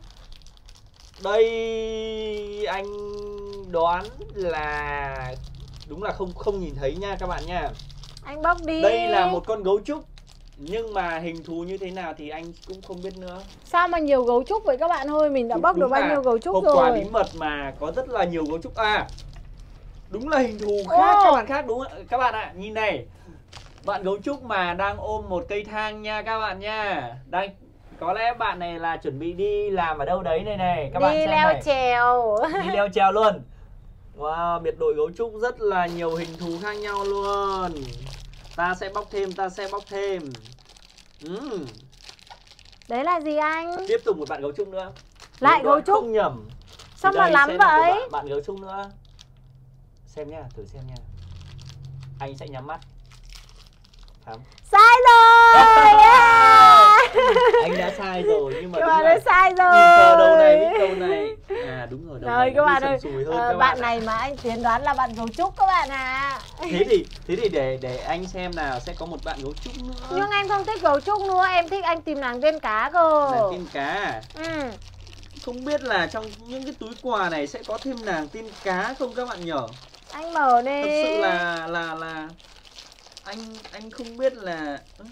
Đây anh đoán là đúng là không không nhìn thấy nha các bạn nha. Anh bóc đi. Đây là một con gấu trúc nhưng mà hình thù như thế nào thì anh cũng không biết nữa. Sao mà nhiều gấu trúc vậy các bạn ơi? Mình đã Đúng, bóc được đúng bao là nhiêu gấu trúc hộp rồi. quà bí mật mà có rất là nhiều gấu trúc. À, đúng là hình thù khác Ô. các bạn khác đúng không? Các bạn ạ, à, nhìn này. Bạn gấu trúc mà đang ôm một cây thang nha các bạn nha. Đang có lẽ bạn này là chuẩn bị đi làm ở đâu đấy này này. Các đi bạn xem leo này. trèo. Đi leo trèo luôn. Wow, biệt đội gấu trúc rất là nhiều hình thù khác nhau luôn. Ta sẽ bóc thêm, ta sẽ bóc thêm. uhm. Đấy là gì anh? Tiếp tục một bạn gấu trúc nữa. Lại Nếu gấu đoán trúc? không nhầm Sao thì mà đây lắm sẽ là của vậy? Bạn, bạn gấu trúc nữa. Xem nha, thử xem nha. Anh sẽ nhắm mắt. Không? Sai rồi. Yeah. Anh đã sai rồi nhưng mà Các đúng bạn là ơi, sai rồi. nhìn sờ đầu này biết đầu này. À đúng rồi, đầu Rồi này các nó bạn hơi ơi, sần sùi hơn ờ, các bạn bạn ạ. này mà anh Tiến đoán là bạn gấu trúc các bạn ạ. Thế thì thế thì để để anh xem nào, sẽ có một bạn gấu trúc nữa. Nhưng em không thích gấu trúc nữa, em thích anh tìm nàng tiên cá cơ. Nàng tiên cá à? Ừ. Không biết là trong những cái túi quà này sẽ có thêm nàng tiên cá không các bạn nhở? Anh mở đi. Thật sự là là là anh anh không biết là ơ,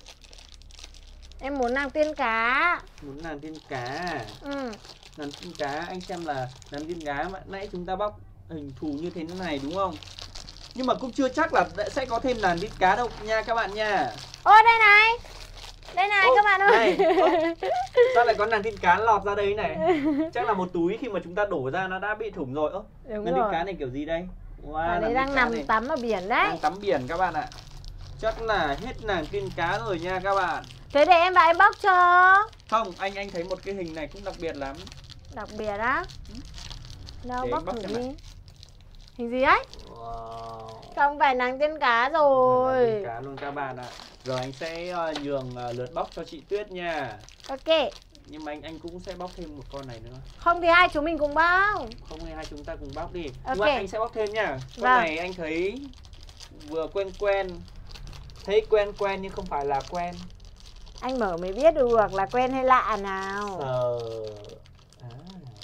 Em muốn nàng tiên cá. muốn nàng tiên cá à? Ừ. Nàng tiên cá, anh xem là nàng tiên cá mà nãy chúng ta bóc hình thù như thế này đúng không? Nhưng mà cũng chưa chắc là sẽ có thêm nàng tiên cá đâu nha các bạn nha. Ôi đây này. Đây này Ô, các bạn ơi. này, ô, sao lại có nàng tiên cá lọt ra đấy này? Chắc là một túi khi mà chúng ta đổ ra nó đã bị thủng rồi. Ơ, Đúng nàng rồi. tiên cá này kiểu gì đây? Wow, Ở đây nàng đang tiên cá nằm này tắm ở biển đấy. đang tắm biển các bạn ạ. Chắc là hết nàng tiên cá rồi nha các bạn. Thế để em và em bóc cho. Không, anh anh thấy một cái hình này cũng đặc biệt lắm. Đặc biệt á. Đâu Để bóc anh bóc thử xem đi. nào. Hình gì ấy? Wow. Không phải nàng tiên cá Nàng rồi. tiên cá luôn các bạn ạ. Rồi anh sẽ uh, nhường uh, lượt bóc cho chị Tuyết nha. Ok. Nhưng mà anh anh cũng sẽ bóc thêm một con này nữa. Không thì hai chúng mình cùng bóc. Không hay hai chúng ta cùng bóc đi. Ok. Nhưng mà anh sẽ bóc thêm nha. Con Vâng. này anh thấy vừa quen quen. Thấy quen quen nhưng không phải là quen. Anh mở mới biết được là quen hay lạ nào. Sờ. À.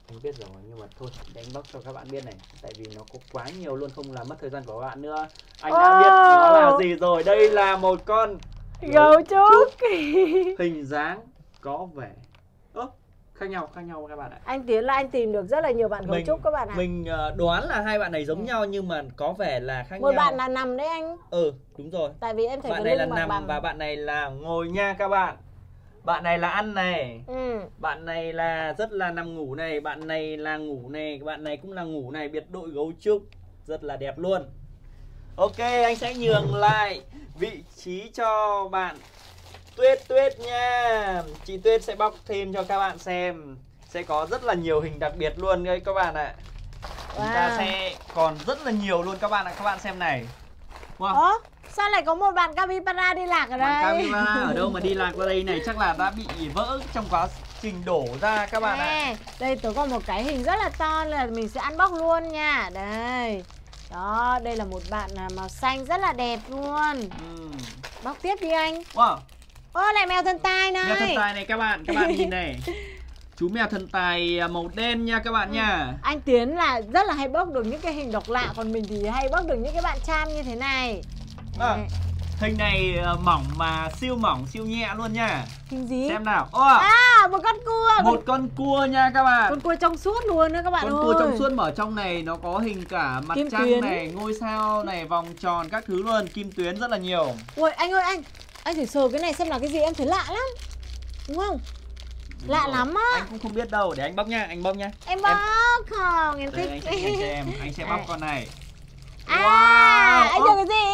Anh biết rồi, nhưng mà thôi để anh bóc cho các bạn biết này. Tại vì nó có quá nhiều luôn, không làm mất thời gian của các bạn nữa. Anh đã oh. biết nó là gì rồi. Đây là một con gấu trúc. Hình dáng có vẻ ơ khác nhau, khác nhau các bạn ạ. Anh Tiến là anh tìm được rất là nhiều bạn gấu mình, trúc các bạn ạ. Mình đoán là hai bạn này giống ừ. nhau nhưng mà có vẻ là khác một nhau. Một bạn là nằm đấy anh. Ừ, đúng rồi. Tại vì em thấy bạn cái này là nằm bằng... và bạn này là ngồi nha các bạn. Bạn này là ăn này. Ừ. Bạn này là rất là nằm ngủ này, bạn này là ngủ này, bạn này cũng là ngủ này, biệt đội gấu trúc. Rất là đẹp luôn. Ok, anh sẽ nhường lại vị trí cho bạn Tuyết Tuyết nha. Chị Tuyết sẽ bóc thêm cho các bạn xem. Sẽ có rất là nhiều hình đặc biệt luôn đấy các bạn ạ. Wow. Chúng ta sẽ còn rất là nhiều luôn các bạn ạ. Các bạn xem này. Wow. Ủa? Sao lại có một bạn capybara đi lạc ở đây? Bạn capybara ở đâu mà đi lạc ra đây này? Chắc là đã bị vỡ trong quá trình đổ ra các bạn ạ. À, đây tôi có một cái hình rất là to là mình sẽ unbox luôn nha. Đây. Đó, đây là một bạn màu xanh rất là đẹp luôn. Ừ. Bóc tiếp đi anh. Wow. Ô, lại mèo thân tài này. Mèo thân tài này các bạn, các bạn nhìn này. Chú mèo thân tài màu đen nha các bạn ừ. nha. Anh Tiến là rất là hay bóc được những cái hình độc lạ, còn mình thì hay bóc được những cái bạn chan như thế này. À, hình này mỏng mà siêu mỏng, siêu nhẹ luôn nha. Hình gì? Xem nào. Ô, à, một con cua. Một con cua nha các bạn. Con cua trong suốt luôn đó các bạn con ơi. Con cua trong suốt mà ở trong này nó có hình cả mặt kim trăng tuyến này, ngôi sao này, vòng tròn các thứ luôn, kim tuyến rất là nhiều. Ui anh ơi anh, anh thử sờ cái này xem là cái gì, em thấy lạ lắm. Đúng không? Đúng lạ rồi. Lắm á. Anh cũng không biết đâu, để anh bóc nha, anh bóc nha. Em bóc em... không, em thích. Đây, anh sẽ cho em, anh sẽ bóc à. Con này. À, wow. Anh được cái gì?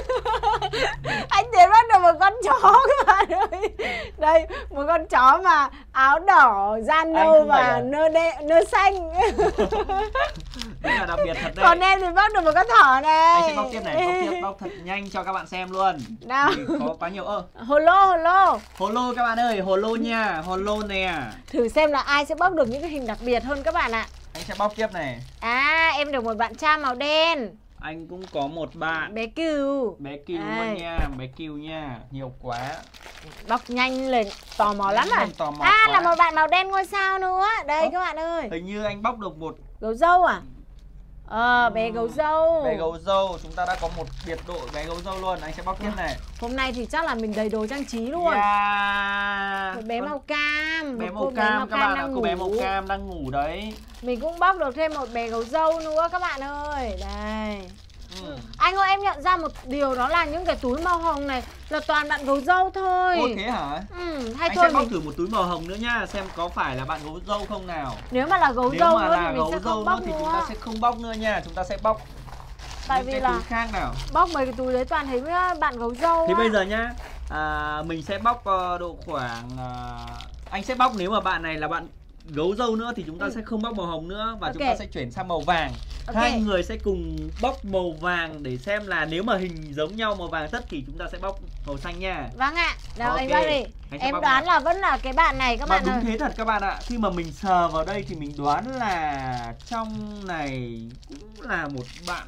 Anh Tiến bắt được một con chó các bạn ơi. Đây, một con chó mà áo đỏ, da nâu và nơ đe, nơ xanh. Đây là đặc biệt thật đấy. Còn em thì bóc được một con thỏ này. Anh sẽ bóc tiếp này, bóc tiếp, bóc thật nhanh cho các bạn xem luôn. Nào. Thì có quá nhiều ơ. Holo, holo. Holo các bạn ơi, holo nha, holo nè. Thử xem là ai sẽ bóc được những cái hình đặc biệt hơn các bạn ạ. Anh sẽ bóc tiếp này. À, em được một bạn cha màu đen. Anh cũng có một bạn bé cừu. Bé cừu luôn nha, bé cừu nha, nhiều quá. Bóc nhanh lên, tò mò lắm à. Tò mò à quá. Là một bạn màu đen ngôi sao nữa. Đây Ơ, các bạn ơi. Hình như anh bóc được một gấu dâu à? Ờ, à, bé gấu dâu. Bé gấu dâu, chúng ta đã có một biệt đội bé gấu dâu luôn. Anh sẽ bóc tiếp này. Hôm nay thì chắc là mình đầy đồ trang trí luôn. Yeah. Một bé màu cam. Bé một màu cam, màu các bạn ạ, cô bé màu cam đang ngủ đấy. Mình cũng bóc được thêm một bé gấu dâu nữa các bạn ơi. Đây. Ừ. Anh ơi, em nhận ra một điều đó là những cái túi màu hồng này là toàn bạn gấu dâu thôi. Ồ thế hả? Ừ, hay anh thôi sẽ bóc mình... thử một túi màu hồng nữa nha, xem có phải là bạn gấu dâu không nào. Nếu mà là gấu Nếu dâu mà nữa là thì mình gấu sẽ dâu không bóc nữa thì nữa. chúng ta sẽ không bóc nữa nha, chúng ta sẽ bóc tại những vì cái là túi khác nào. Bóc mấy cái túi đấy toàn thấy bạn gấu dâu. Thì á. bây giờ nhá, à, mình sẽ bóc uh, độ khoảng uh, anh sẽ bóc nếu mà bạn này là bạn gấu dâu nữa thì chúng ta ừ. sẽ không bóc màu hồng nữa và okay. chúng ta sẽ chuyển sang màu vàng. Okay. Hai người sẽ cùng bóc màu vàng để xem là nếu mà hình giống nhau màu vàng tất thì chúng ta sẽ bóc màu xanh nha. Vâng ạ. Đâu okay. anh bóc đi. Anh em đoán nào. Là vẫn là cái bạn này các mà bạn đúng ơi. Thế thật các bạn ạ. Khi mà mình sờ vào đây thì mình đoán là trong này cũng là một bạn.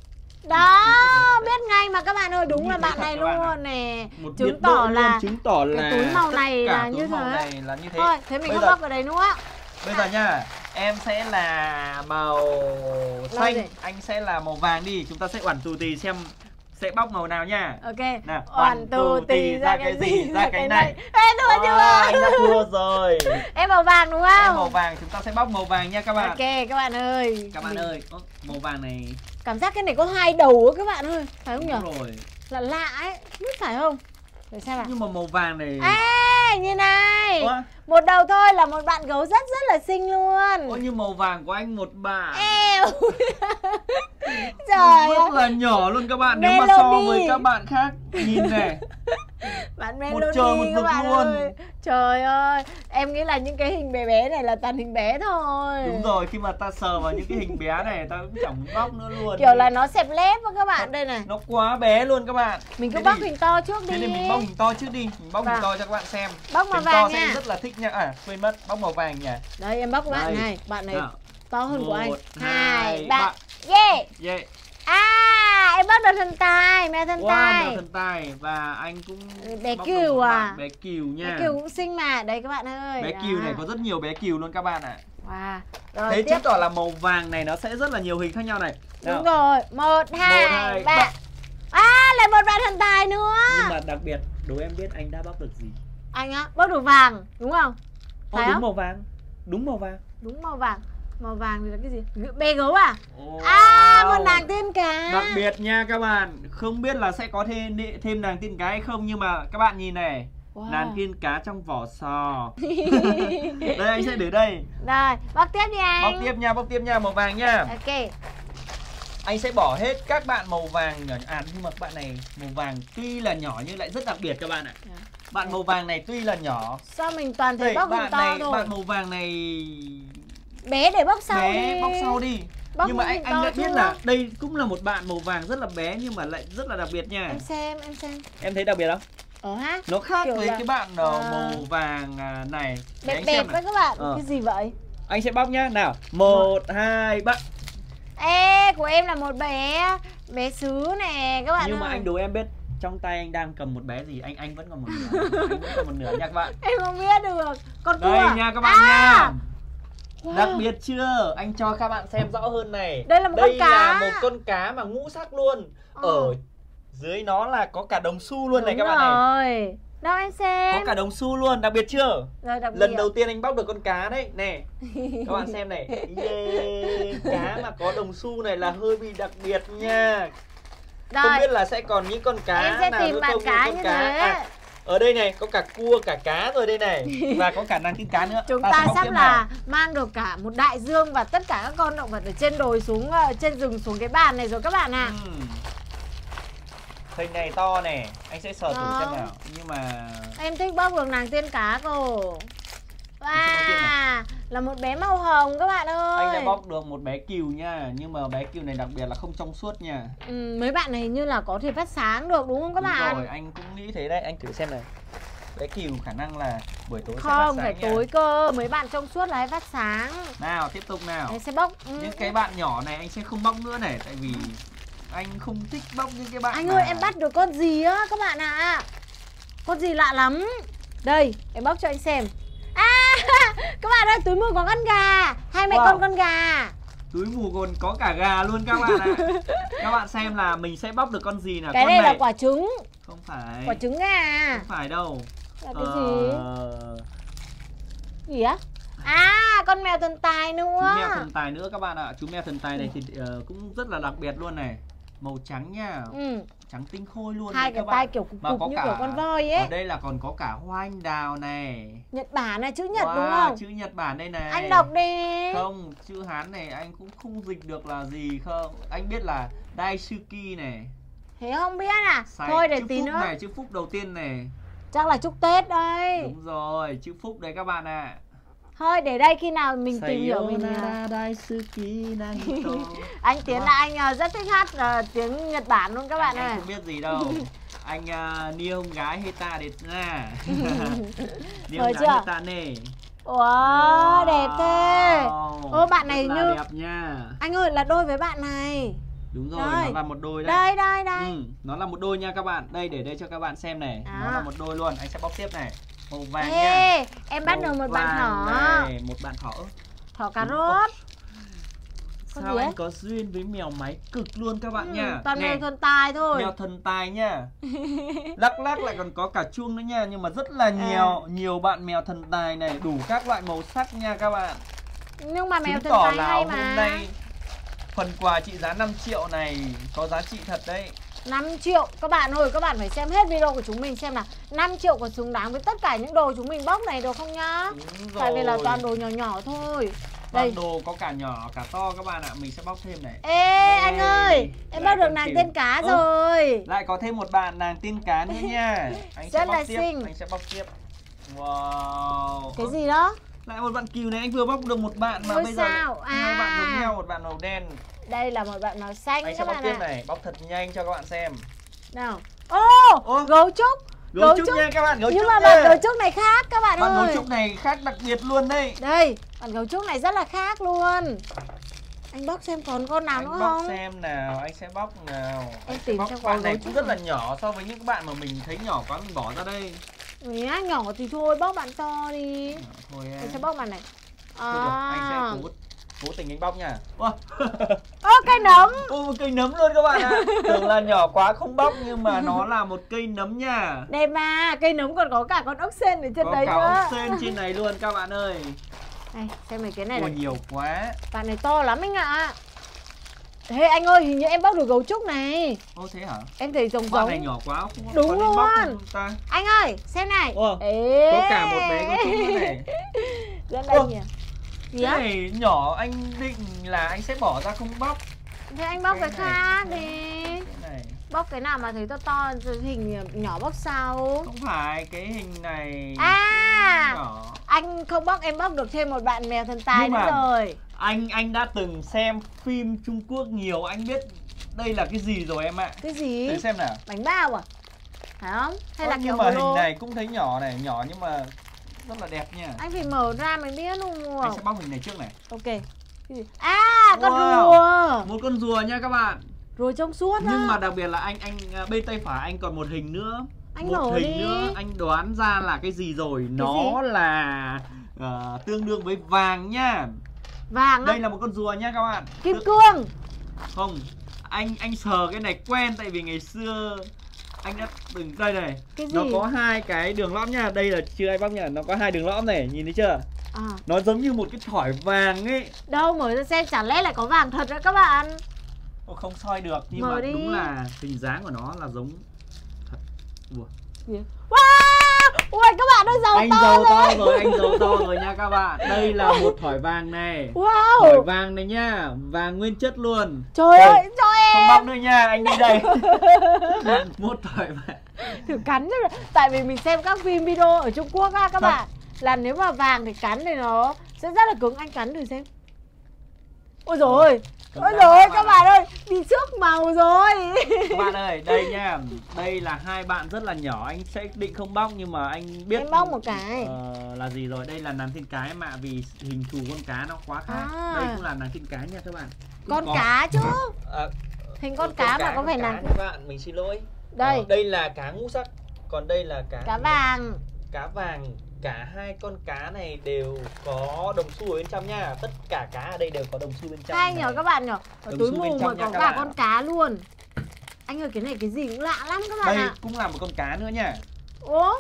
Đó, biết ngay mà các bạn ơi, đúng, đúng là bạn này luôn nè. Chứng tỏ là chứng tỏ là cái túi màu này là như thế. Này là như thế. Thôi, thế mình bây không giờ, bóc ở đây nữa. Bây giờ nha, em sẽ là màu xanh, anh sẽ là màu vàng đi. Chúng ta sẽ oản tù tì xem sẽ bóc màu nào nha. Ok. Nào, oản tù tì ra cái gì, ra cái này. Ê, thua chưa? Anh đã thua rồi. Em màu vàng đúng không? Em màu vàng, chúng ta sẽ bóc màu vàng nha các bạn. Ok, các bạn ơi. Các bạn ơi, màu vàng này cảm giác cái này có hai đầu á các bạn ơi, phải không nhỉ? Đúng rồi. Là lạ ấy, biết phải không? Để xem nào. Nhưng mà màu vàng này. À, như này. Ủa? Một đầu thôi là một bạn gấu rất rất là xinh luôn. Ủa, như màu vàng của anh một bạn. Eo. Trời rất là nhỏ luôn các bạn. Melody. Nếu mà so với các bạn khác, nhìn này. Bạn Melody một trời một vực luôn. Ơi. Trời ơi, em nghĩ là những cái hình bé bé này là toàn hình bé thôi. Đúng rồi, khi mà ta sờ vào những cái hình bé này ta cũng chẳng bóc nữa luôn. Kiểu là nó xẹp lép với các bạn. Đây này. Nó quá bé luôn các bạn. Mình cứ thế bóc thì, hình to trước đi. Thế thì mình bóc hình to trước đi. Mình bóc vâng. hình to cho các bạn xem. Bóc màu hình vàng to nha. sẽ rất là thích nha. À, quên mất, bóc màu vàng nhỉ. Đây em bóc bạn này. Bạn này nào. To hơn một, của anh. Hai, ba. ba. Yeah. Yeah. À, em bắt được thân tài, mẹ thân wow, tài. Mẹ thân tài và anh cũng bé cừu à. Bé cừu nha. Bé cừu cũng xinh mà, đấy các bạn ơi. Bé cừu này có rất nhiều bé cừu luôn các bạn ạ. À. Wow. Rồi Thế tiếp. chứng tỏ là màu vàng này nó sẽ rất là nhiều hình khác nhau này. Đúng rồi. Một, hai, hai, ba. ba. À, lại một bạn thần tài nữa. Nhưng mà đặc biệt, đố em biết anh đã bóc được gì? Anh á, bóc được vàng, đúng không? Ô, Phải đúng không? màu vàng. Đúng màu vàng. Đúng màu vàng. Màu vàng thì là cái gì? Bé gấu à? Wow. À, một nàng tiên cá. Đặc biệt nha các bạn. Không biết là sẽ có thêm thêm nàng tiên cá hay không, nhưng mà các bạn nhìn này. Wow. Nàng tiên cá trong vỏ sò. Đây anh sẽ để đây. Rồi, bóc tiếp đi anh. Bóc tiếp nha, bóc tiếp nha, màu vàng nha. Ok. Anh sẽ bỏ hết các bạn màu vàng nhỏ. À nhưng mà các bạn này màu vàng tuy là nhỏ nhưng lại rất đặc biệt các bạn ạ. Yeah. Bạn màu vàng này tuy là nhỏ. Sao mình toàn thấy Đây, bóc bạn to này, thôi. bạn màu vàng này bé để bóc sau bé, đi. bóc sau đi. Bóc nhưng mà anh anh to lại biết chưa? là đây cũng là một bạn màu vàng rất là bé nhưng mà lại rất là đặc biệt nha. Em xem, em xem. Em thấy đặc biệt không? Ờ ha. Nó khác Kiểu với là... cái bạn uh, à... màu vàng uh, này. Bẹp bẹp với các bạn. ờ. Cái gì vậy? Anh sẽ bóc nhá. Nào, một, hai, ba. Ê, của em là một bé bé sứ nè các bạn. Nhưng ơi. mà anh đố em biết trong tay anh đang cầm một bé gì? Anh anh vẫn còn một nửa. Anh vẫn còn một nửa nha các bạn. Em không biết được. Con cua. Đây nha các bạn à. nha. Wow. Đặc biệt chưa? Anh cho các bạn xem rõ hơn này. Đây là một Đây con cá. là một con cá mà ngũ sắc luôn. ờ. Ở dưới nó là có cả đồng xu luôn. Đúng này các rồi. bạn này. Đâu em xem. Có cả đồng xu luôn, đặc biệt chưa? Rồi, đặc Lần biệt. đầu tiên anh bóc được con cá đấy. Nè. Các bạn xem này. Yeah. Cá mà có đồng xu này là hơi bị đặc biệt nha. Rồi. Không biết là sẽ còn những con cá em sẽ nào tìm nữa bạn không? cá Con như cá. thế. À, ở đây này có cả cua cả cá rồi đây này. Và có cả nàng tiên cá nữa. Chúng ta, ta sẽ bóc sắp tiếp là nào. mang được cả một đại dương và tất cả các con động vật ở trên đồi xuống trên rừng xuống cái bàn này rồi các bạn ạ. À. uhm. Hình này to nè. Anh sẽ sờ thử xem nào. Nhưng mà em thích bóc được nàng tiên cá cô. Wow, là một bé màu hồng các bạn ơi. anh đã bóc được một bé cừu nha. Nhưng mà bé cừu này đặc biệt là không trong suốt nha. ừ, Mấy bạn này như là có thể phát sáng được đúng không các đúng bạn? rồi, anh cũng nghĩ thế đấy. Anh thử xem này. Bé cừu khả năng là buổi tối không, sẽ phát sáng phải nha. tối cơ. Mấy bạn trong suốt là hay phát sáng. Nào, tiếp tục nào. Em sẽ bóc ừ. Những cái bạn nhỏ này anh sẽ không bóc nữa này. Tại vì anh không thích bóc những cái bạn Anh mà... ơi, em bắt được con gì á các bạn ạ. À. Con gì lạ lắm. Đây, em bóc cho anh xem. À, các bạn ơi, túi mù có con gà. Hai mẹ wow. con con gà. Túi mù còn có cả gà luôn các bạn ạ. Các bạn xem là mình sẽ bóc được con gì nào. Cái con này, này là quả trứng. Không phải. Quả trứng gà. Không phải đâu. Là cái ờ... gì? Gì á? À, con mèo thần tài nữa. Chú mèo thần tài nữa các bạn ạ. Chú mèo thần tài này thì uh, cũng rất là đặc biệt luôn này. Màu trắng nha. ừ. Trắng tinh khôi luôn. Hai cái tai kiểu cục cục như cả... kiểu con voi ấy. Ở đây là còn có cả hoa anh đào này. Nhật Bản này, chữ Nhật wow, đúng không? Chữ Nhật Bản đây này. Anh đọc đi. Không, chữ Hán này anh cũng không dịch được là gì không. Anh biết là Daisuki này. Thế không biết à? Sai, thôi để chữ tí phúc nữa này, chữ phúc đầu tiên này. Chắc là chúc Tết đây. Đúng rồi, chữ phúc đấy các bạn ạ. À. Thôi để đây khi nào mình tìm hiểu mình anh Tiến wow. là anh rất thích hát uh, tiếng Nhật Bản luôn các bạn ơi. Anh không biết gì đâu. Anh uh, ni hông gái heta đẹp nha. Ni hông gái heta nè. Wow, wow, đẹp thế. Ô bạn này rất như đẹp nha. Anh ơi là đôi với bạn này. Đúng rồi, đây. nó là một đôi đấy. Đây đây đây. Ừ, nó là một đôi nha các bạn. Đây để đây cho các bạn xem này. À. Nó là một đôi luôn. Anh sẽ bóc tiếp này. Màu vàng Ê, nha. em bắt được một bạn thỏ này. Một bạn thỏ. Thỏ cà rốt. Sao anh có duyên với mèo máy cực luôn các bạn ừ, nha. Toàn mèo thần tài thôi. Mèo thần tài nha. Lắc lắc lại còn có cả chuông nữa nha. Nhưng mà rất là nhiều à. Nhiều bạn mèo thần tài này. Đủ các loại màu sắc nha các bạn. Nhưng mà mèo chứng thần tỏ tài là hay hôm mà. nay phần quà trị giá năm triệu này có giá trị thật đấy. Năm triệu. Các bạn ơi, các bạn phải xem hết video của chúng mình xem là năm triệu có xứng đáng với tất cả những đồ chúng mình bóc này được không nhá. Tại vì là toàn đồ nhỏ nhỏ thôi. Toàn đây. đồ có cả nhỏ cả to các bạn ạ. Mình sẽ bóc thêm này. Ê Ê anh ơi, em bóc được nàng tiên cá ừ. rồi. Lại có thêm một bạn nàng tiên cá nữa nha. Anh rất sẽ bóc là tiếp. xinh. Anh sẽ bóc tiếp. Wow. Cái gì đó? Lại một bạn cừu này. Anh vừa bóc được một bạn mà Ngôi bây giờ sao? À. hai bạn giống nhau, một bạn màu đen. Đây là một bạn màu xanh. Anh các sẽ bóc bạn tiếp à. này. Bóc thật nhanh cho các bạn xem. Nào. Ô, oh, gấu trúc. Gấu, gấu trúc, trúc nha các bạn. Gấu nhưng trúc mà nha. bạn gấu trúc này khác các bạn, bạn ơi. Gấu trúc này khác đặc biệt luôn đây. Đây, bạn gấu trúc này rất là khác luôn. Anh bóc xem còn con nào anh nữa bóc không? xem nào, anh sẽ bóc nào. Em tìm bóc xem bạn có này gấu cũng trúc rất là này. nhỏ so với những bạn mà mình thấy nhỏ quá mình bỏ ra đây. Nhá, nhỏ thì thôi, bóc bạn to đi. Thôi em sẽ bóc bạn này. Thôi được, anh sẽ cố, cố tình anh bóc nha. Ô, Ô, cây nấm. Ô, cây nấm luôn các bạn ạ. Tưởng là nhỏ quá không bóc nhưng mà nó là một cây nấm nha. Đẹp mà, cây nấm còn có cả con ốc sên ở trên Có đấy cả nữa. ốc sên trên này luôn các bạn ơi. Này, xem mấy cái này Ôi, này. nhiều quá. Bạn này to lắm anh ạ. Thế anh ơi, hình như em bóc được gấu trúc này. Ô thế hả? Em thấy giống Bạn giống. này nhỏ quá không? Đúng có nên bóc luôn. không ta? Anh ơi, xem này. Ủa, Ê. có cả một bé gấu trúc nữa này. Dẫn đây Ủa, nhỉ. Gì Cái á? này nhỏ anh định là anh sẽ bỏ ra không bóc. Thế anh bóc cái cái này, khác cái đi. Cái này. Bóc cái nào mà thấy to to rồi hình nhỏ bóc sau. Không phải, cái hình này À, cũng nhỏ. anh không bóc em bóc được thêm một bạn mèo thần tài Nhưng nữa mà- rồi. Anh anh đã từng xem phim Trung Quốc nhiều, anh biết đây là cái gì rồi em ạ. Cái gì? Thử xem nào. Bánh bao à? Phải không? Hay Ơ, là nhưng kiểu mà hồ hình lô? này cũng thấy nhỏ này, nhỏ nhưng mà rất là đẹp nha. Anh phải mở ra mới biết luôn. Anh sẽ bóc hình này trước này. Ok. Cái gì? À, con Wow. rùa. Một con rùa nha các bạn. Rùa trong suốt á. Nhưng mà đặc biệt là anh anh à, bên tay phải anh còn một hình nữa. Anh một mở hình đi. nữa anh đoán ra là cái gì rồi. Nó gì? là ờ, tương đương với vàng nha. Vàng á. Đây là một con rùa nha các bạn. Kim Tự- cương. Không, anh anh sờ cái này quen tại vì ngày xưa anh đã từng đây này. Cái gì? Nó có hai cái đường lõm nha. Đây là chưa ai bóc nha. Nó có hai đường lõm này, nhìn thấy chưa? À, Nó giống như một cái thỏi vàng ấy. đâu mở ra xem, chẳng lẽ lại có vàng thật đó các bạn. Ồ, không soi được nhưng Mở mà đi. đúng là hình dáng của nó là giống thật. Ủa. Wow. Ui các bạn ơi, giàu Anh to giàu to rồi. rồi, anh giàu to rồi nha các bạn. Đây là một thỏi vàng này. Wow. Thỏi vàng này nha, vàng nguyên chất luôn. Trời Đây, ơi, cho không em. bóc nữa nha, anh đi đây. Một thỏi vàng. Thử cắn chứ. Tại vì mình xem các phim video ở Trung Quốc á các Thật. bạn, là nếu mà vàng thì cắn thì nó sẽ rất là cứng. Anh cắn thử xem. Ôi dồi ôi. Cứng Ôi lắm dồi ôi các các bạn bạn ơi, bị xước màu rồi. Các bạn ơi, đây nha. Đây là hai bạn rất là nhỏ. Anh sẽ định không bóc nhưng mà anh biết Em bóc một cái. ờ, là gì rồi. Đây là nàng thiên cái mà vì hình thù con cá nó quá khác. À. Đây cũng là nàng thiên cái nha các bạn. Cũng Con có- cá chứ. À, Hình con cá mà có phải là là các bạn, mình xin lỗi. đây, Ờ, đây là cá ngũ sắc, còn đây là cá cá vàng. cá vàng. Cả hai con cá này đều có đồng xu ở bên trong nha. Tất cả cá ở đây đều có đồng xu bên trong. Hay này. nhờ các bạn nhở. Ở Đồng túi xu mù bên mà trong nha có các cả bạn. con cá luôn. Anh ơi cái này cái gì cũng lạ lắm các bạn Đây ạ. cũng là một con cá nữa nha. Ủa?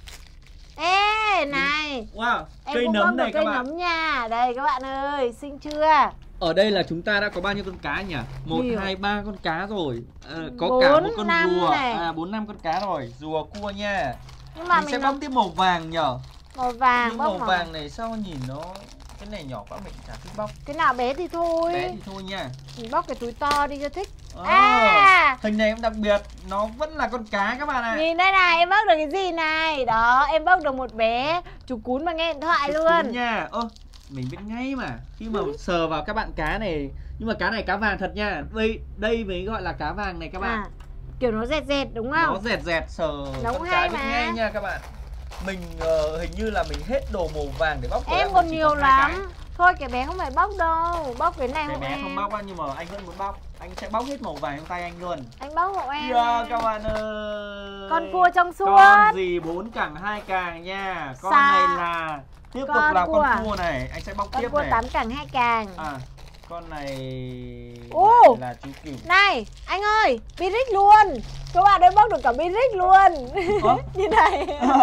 Ê này, Wow, em cây cũng nấm bóc được này các cây bạn. nấm nha. Đây các bạn ơi, xinh chưa? Ở đây là chúng ta đã có bao nhiêu con cá nhỉ? Một, Nhiều. hai, ba con cá rồi. Ờ, có Bốn, cả một con năm rùa. này. À, bốn năm con cá rồi. Rùa cua nha. Nhưng mà Mình, mình sẽ nó bóc tiếp màu vàng nhở? màu vàng Nhưng bóc màu màu. vàng này sao nhìn nó cái này nhỏ quá mình chả thích bóc. Cái nào bé thì thôi. Bé thì thôi nha. Mình bóc cái túi to đi cho thích. À, À, hình này cũng đặc biệt, nó vẫn là con cá các bạn ạ. nhìn đây này, em bóc được cái gì này? Đó, em bóc được một bé chú cún mà nghe điện thoại Chú luôn. cún nha. Ơ, mình biết ngay mà. Khi mà sờ vào các bạn cá này, nhưng mà cá này cá vàng thật nha. Đây đây mới gọi là cá vàng này các bạn. À, kiểu nó dẹt dẹt đúng không? Nó dẹt dẹt sờ Nó con cũng cá hay biết mà. ngay nha các bạn. Mình ờ, hình như là mình hết đồ màu vàng để bóc. Em còn nhiều lắm. Thôi cái bé không phải bóc đâu. Bóc cái này Cái hộ bé em. không bóc á, nhưng mà anh vẫn muốn bóc. Anh sẽ bóc hết màu vàng trong tay anh luôn. Anh bóc hộ em. Yeah, các bạn ơi. Con cua trong suốt. Con gì bốn cẳng hai càng nha. Con Sa- này là tiếp tục Con là cua. con cua này. Anh sẽ bóc Con tiếp cua này. tám cẳng hai càng. À, con này Ô. lại là chú cừu. Này, anh ơi, Biric luôn. Các bạn ơi bóc được cả Biric luôn. Ủa? Như này.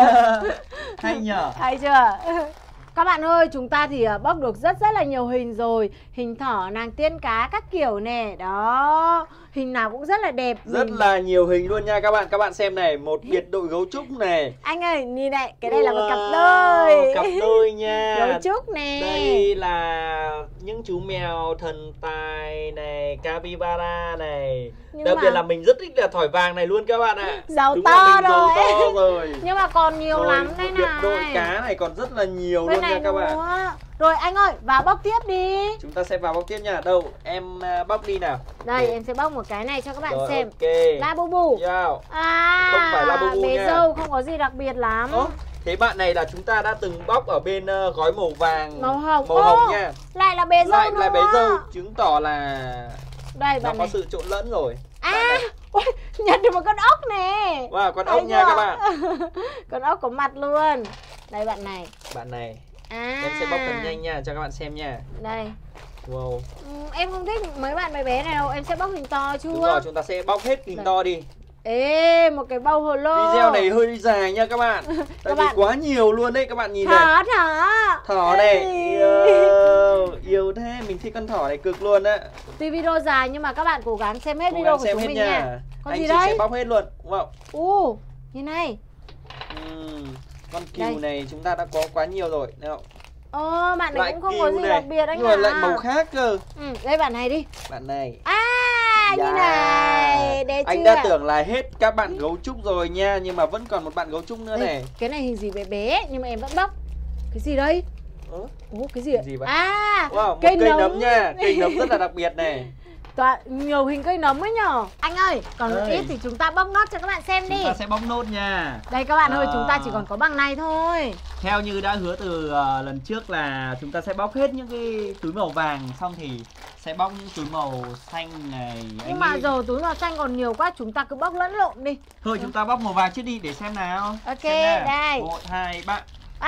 Hay nhờ. Hay chưa? Các bạn ơi, chúng ta thì à, bóc được rất rất là nhiều hình rồi. Hình thỏ, nàng tiên cá, các kiểu nè. Đó, hình nào cũng rất là đẹp. Rất Mình- là nhiều hình luôn nha các bạn. Các bạn xem này, một biệt đội gấu trúc này. Anh ơi, nhìn này, cái đây là một cặp Wow, đôi. Cặp đôi nha. Gấu trúc nè. Đây là những chú mèo thần tài này, capybara này. Nhưng Đặc mà- biệt là mình rất thích là thỏi vàng này luôn các bạn ạ. Giàu Đúng to là mình rồi. giàu to rồi. Nhưng mà còn nhiều Rồi, lắm một đây biệt đội này. cá này còn rất là nhiều Bên luôn nha này các bạn. nữa. Rồi anh ơi, vào bóc tiếp đi. Chúng ta sẽ vào bóc tiếp nha. Đâu, em à, bóc đi nào. Đây, Để- em sẽ bóc một cái này cho các bạn Rồi, xem. ok. Labubu. Giao. À, Không phải Labubu bé nha. dâu không có gì đặc biệt lắm. Ơ, thế bạn này là chúng ta đã từng bóc ở bên ờ, gói màu vàng, Màu hồng. màu Ô, hồng nha. Lại là bé dâu Lại nữa. là bé dâu, chứng tỏ là Đây nó bạn có này. sự trộn lẫn rồi. Bạn À, này. ôi, nhặt được một con ốc nè. Wow, con Thấy ốc nha chưa? các bạn. Con ốc có mặt luôn. Đây bạn này. Bạn này À. Em sẽ bóc thật nhanh nha cho các bạn xem nha. Đây. Wow. Ừ, em không thích mấy bạn bé bé này đâu, em sẽ bóc hình to chưa? Đúng rồi, chúng ta sẽ bóc hết hình Đây. to đi. Ê, một cái bầu hồ lô. Video này hơi dài nha các bạn. Tại Các vì bạn... quá nhiều luôn đấy, các bạn nhìn này. Thỏ, thỏ. Thỏ này, yêu, yêu thế, mình thích con thỏ này cực luôn á. Tuy video dài nhưng mà các bạn cố gắng xem hết Cố video gắng của xem chúng hết mình nha. nha. Con Anh gì chị đây? sẽ bóc hết luôn. Wow. U, như này. Uhm, con cừu Đây. này chúng ta đã có quá nhiều rồi. Nào. Ồ, bạn này Lại cũng không cừu có gì này. đặc biệt anh Nhưng mà ạ. lại màu khác cơ. Ừ, đây bạn này đi. Bạn này. À, Dạ. như này. Đẹp Anh chưa? đã tưởng là hết các bạn gấu trúc rồi nha. Nhưng mà vẫn còn một bạn gấu trúc nữa Đây, này. cái này hình gì bé bé nhưng mà em vẫn bóc. Cái gì đây? Ủa? Ủa, cái gì ạ? Cái gì vậy? À, Wow, một cây cây nấm. nấm nha. Cây nấm rất là đặc biệt này. Toàn nhiều hình cây nấm ấy nhở. Anh ơi, còn một Ơi. ít thì chúng ta bóc nốt cho các bạn xem đi. Chúng ta sẽ bóc nốt nha. Đây các bạn ơi, À. chúng ta chỉ còn có bằng này thôi. Theo như đã hứa từ uh, lần trước là chúng ta sẽ bóc hết những cái túi màu vàng. Xong thì sẽ bóc những túi màu xanh này. Nhưng Anh mà nghĩ- giờ túi màu xanh còn nhiều quá, chúng ta cứ bóc lẫn lộn đi. Thôi chúng ta bóc màu vàng trước đi để xem nào. Ok, Xem nào. đây. Một, hai, ba.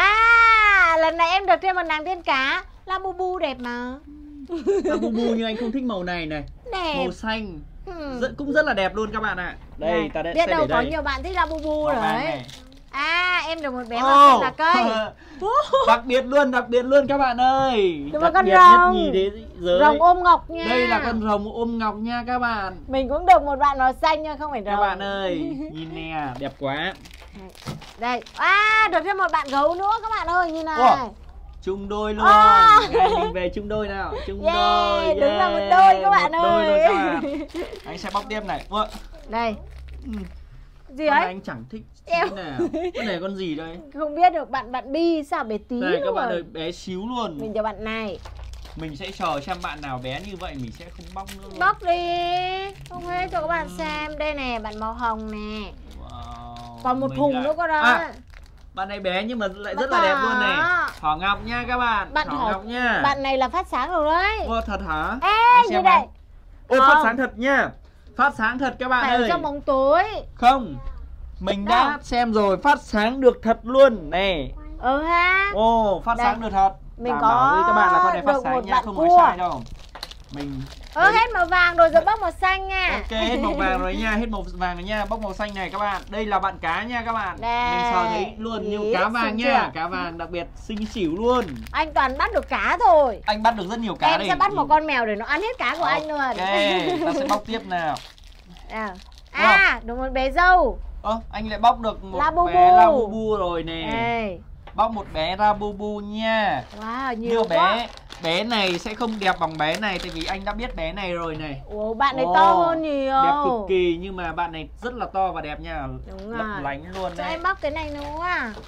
À, lần này em được thêm một nàng tiên cá. La bu bu đẹp mà. Là bu bu nhưng anh không thích màu này này. Đẹp. Màu xanh Hmm. rất, cũng rất là đẹp luôn các bạn ạ. Đây Này, ta đã biết sẽ đâu để có đây. nhiều bạn thích la bu bu Màu vàng đấy. này. À, em được một bé màu xanh là cây. Đặc biệt luôn, đặc biệt luôn các bạn ơi. Được một Đặc con biệt nhất rồng. nhì thế giới. Rồng ôm ngọc nha. Đây là con rồng ôm ngọc nha các bạn. Mình cũng được một bạn màu xanh nhưng không phải rồng. Các bạn ơi, nhìn nè, đẹp quá. Đây, à, được thêm một bạn gấu nữa các bạn ơi, như này. Wow. Chung đôi luôn. À. Ngay mình về chung đôi nào. Chung Yeah, đôi. đúng là một đôi các bạn một đôi ơi. luôn các bạn. Anh sẽ bóc tiếp này. Ủa, Đây, ừ, gì con này ấy? anh chẳng thích Em- thế nào. Con này con gì đây? Không biết được bạn bạn Bi sao bé tí Đây các luôn. bạn ơi, bé xíu luôn. Mình cho bạn này. Mình sẽ chờ xem bạn nào bé như vậy mình sẽ không bóc nữa luôn. Bóc đi. Không hết cho các bạn xem. Đây nè, bạn màu hồng nè. Wow. Còn một Mình thùng lại- nữa có đó. À, bạn này bé nhưng mà lại Bạn rất là đẹp thỏ. luôn này. Thỏ ngọc nha các bạn. Bạn Thỏ thỏ- ngọc nha. Bạn này là phát sáng rồi đấy. Wow, thật hả? Ê, Anh như xem đây. nào. Ôi, Không. phát sáng thật nha. Phát sáng thật các bạn Phải ở ơi. trong bóng tối. Không. Mình đã Đâu? xem rồi, phát sáng được thật luôn. Nè. Ừ ha. Ồ, phát Đây. sáng được thật. Mình Đảm có bảo với các bạn là con này phát được một sáng nha, bạn không nói cua. sai đâu. Mình Ơ, hết màu vàng rồi, giờ bóc màu xanh nha. Ok, hết màu vàng rồi nha, hết màu vàng rồi nha. Bóc màu xanh này các bạn. Đây là bạn cá nha các bạn. Đây. Mình sờ thấy luôn Ý, nhưng cá vàng xinh nha. chưa? Cá vàng đặc biệt xinh xỉu luôn. Anh toàn bắt được cá thôi. Anh bắt được rất nhiều cá Em đây. sẽ bắt một con mèo để nó ăn hết cá của anh luôn. Ok, ta sẽ bóc tiếp nào. À, à được một bé dâu. Ơ, anh lại bóc được một Labubu. bé Labubu rồi nè. Đây. Bóc một bé Labubu nha. Wow, nhiều Nhưng quá. bé bé này sẽ không đẹp bằng bé này tại vì anh đã biết bé này rồi này. Ủa, bạn này Ồ, to hơn nhiều. Đẹp cực kỳ nhưng mà bạn này rất là to và đẹp nha. Đúng Lấp rồi. lánh luôn Cho đấy. em bóc cái này nữa.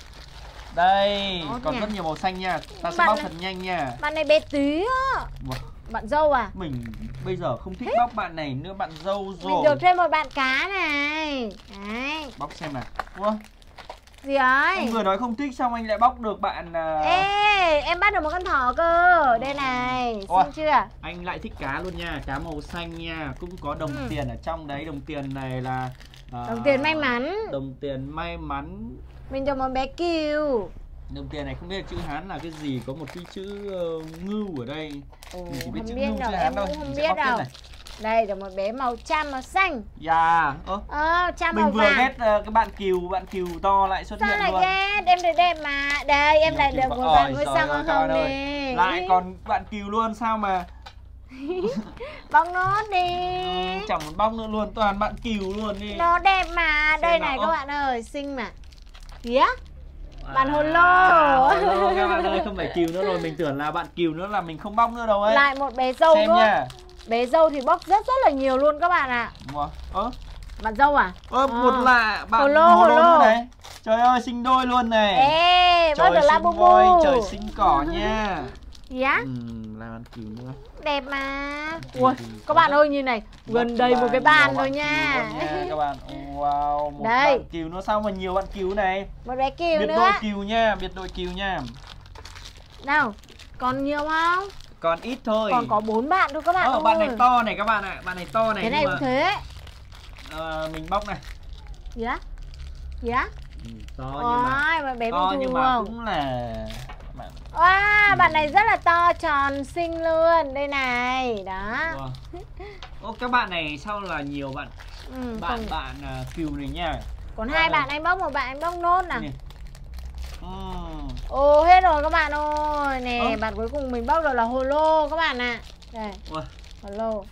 Đây, Tốt còn nhỉ. rất nhiều màu xanh nha. Ta sẽ Bạn bóc này- thật nhanh nha. Bạn này bé tí á. Wow, Bạn dâu à? mình bây giờ không thích bóc bạn này nữa, bạn dâu Mình rồi. được thêm một bạn cá này. Đấy. Bóc xem nào. Ủa, Gì ấy? anh vừa nói không thích xong anh lại bóc được bạn à, Ê, em bắt được một con thỏ cơ. Đây này, Ủa? xinh chưa? anh lại thích cá luôn nha, cá màu xanh nha, cũng có đồng Ừ. tiền ở trong đấy. Đồng tiền này là à, Đồng tiền may mắn. Đồng tiền may mắn. Mình cho một bé cừu. Đồng tiền này không biết là chữ Hán là cái gì, có một cái chữ uh, ngưu ở đây. Ồ, Mình chỉ biết không chữ biết ngưu đâu, chữ em Hán thôi. cũng không Mình sẽ biết bóc tiếp đâu. này. Đây là một bé màu cam màu xanh. Dạ. Ơ, Ờ, cam màu mình vừa vàng. ghét uh, cái bạn cừu, bạn cừu to lại xuất Sao hiện lại luôn. ghét? Em thấy đẹp mà. Đây, em Nhiều lại cừu được quá. một bạn Ôi, ngôi trời sao ơi, màu các hồng bạn ơi. nè. Lại còn bạn cừu luôn sao mà Bóc nốt đi. chẳng muốn bóc nữa luôn, toàn bạn cừu luôn đi. Nó đẹp mà. Đây Xem này nào. các bạn ơi, xinh mà. Kìa. Bạn hồ lô. À, hồ lô các bạn ơi, không phải cừu nữa rồi, mình tưởng là bạn cừu nữa là mình không bóc nữa đâu ấy. Lại một bé dâu Xem nữa. nha. Bé dâu thì bóc rất rất là nhiều luôn các bạn ạ. Ủa, ơ, Bạn dâu à? ơ, À. một lạ bạn Hồ lô, hồ hồ lô lô. nữa này. Trời ơi, sinh đôi luôn này. Ê, bắt được la bu bu. voi, trời sinh cỏ nha. Dạ, Ừ, là bạn cừu nữa. đẹp mà. Cừu Ui, thì các có bạn rất- ơi nhìn này, gần rất đầy là một cái bàn nhiều rồi bạn nha. cừu luôn nha các bạn. Wow, một Đây. bạn cừu nữa, sao mà nhiều bạn cừu này? Một bé cừu Biệt nữa. đội cừu nha, biệt đội cừu nha. Nào, còn nhiều không? Còn ít thôi. Còn có bốn bạn thôi các bạn Ờ, ơi. bạn này to này các bạn ạ, bạn này to này. Cái này nhưng cũng mà, thế. ờ, mình bóc này. Dạ. Dạ. Ừ, to nhưng mà Ôi, mà bé to bình nhưng mà thường. cũng là bạn Wow, bạn này rất là to tròn xinh luôn. Đây này, đó. Wow. Ô, các bạn này sao là nhiều bạn ừ, bạn còn, bạn uh, cừu này nha. Còn hai này. bạn anh bóc, một bạn anh bóc nốt nè. uhm. Ồ, hết rồi các bạn ơi. Nè, Ơ? bạn cuối cùng mình bóc được là hồ lô các bạn ạ. Đây, Wow. hồ lô.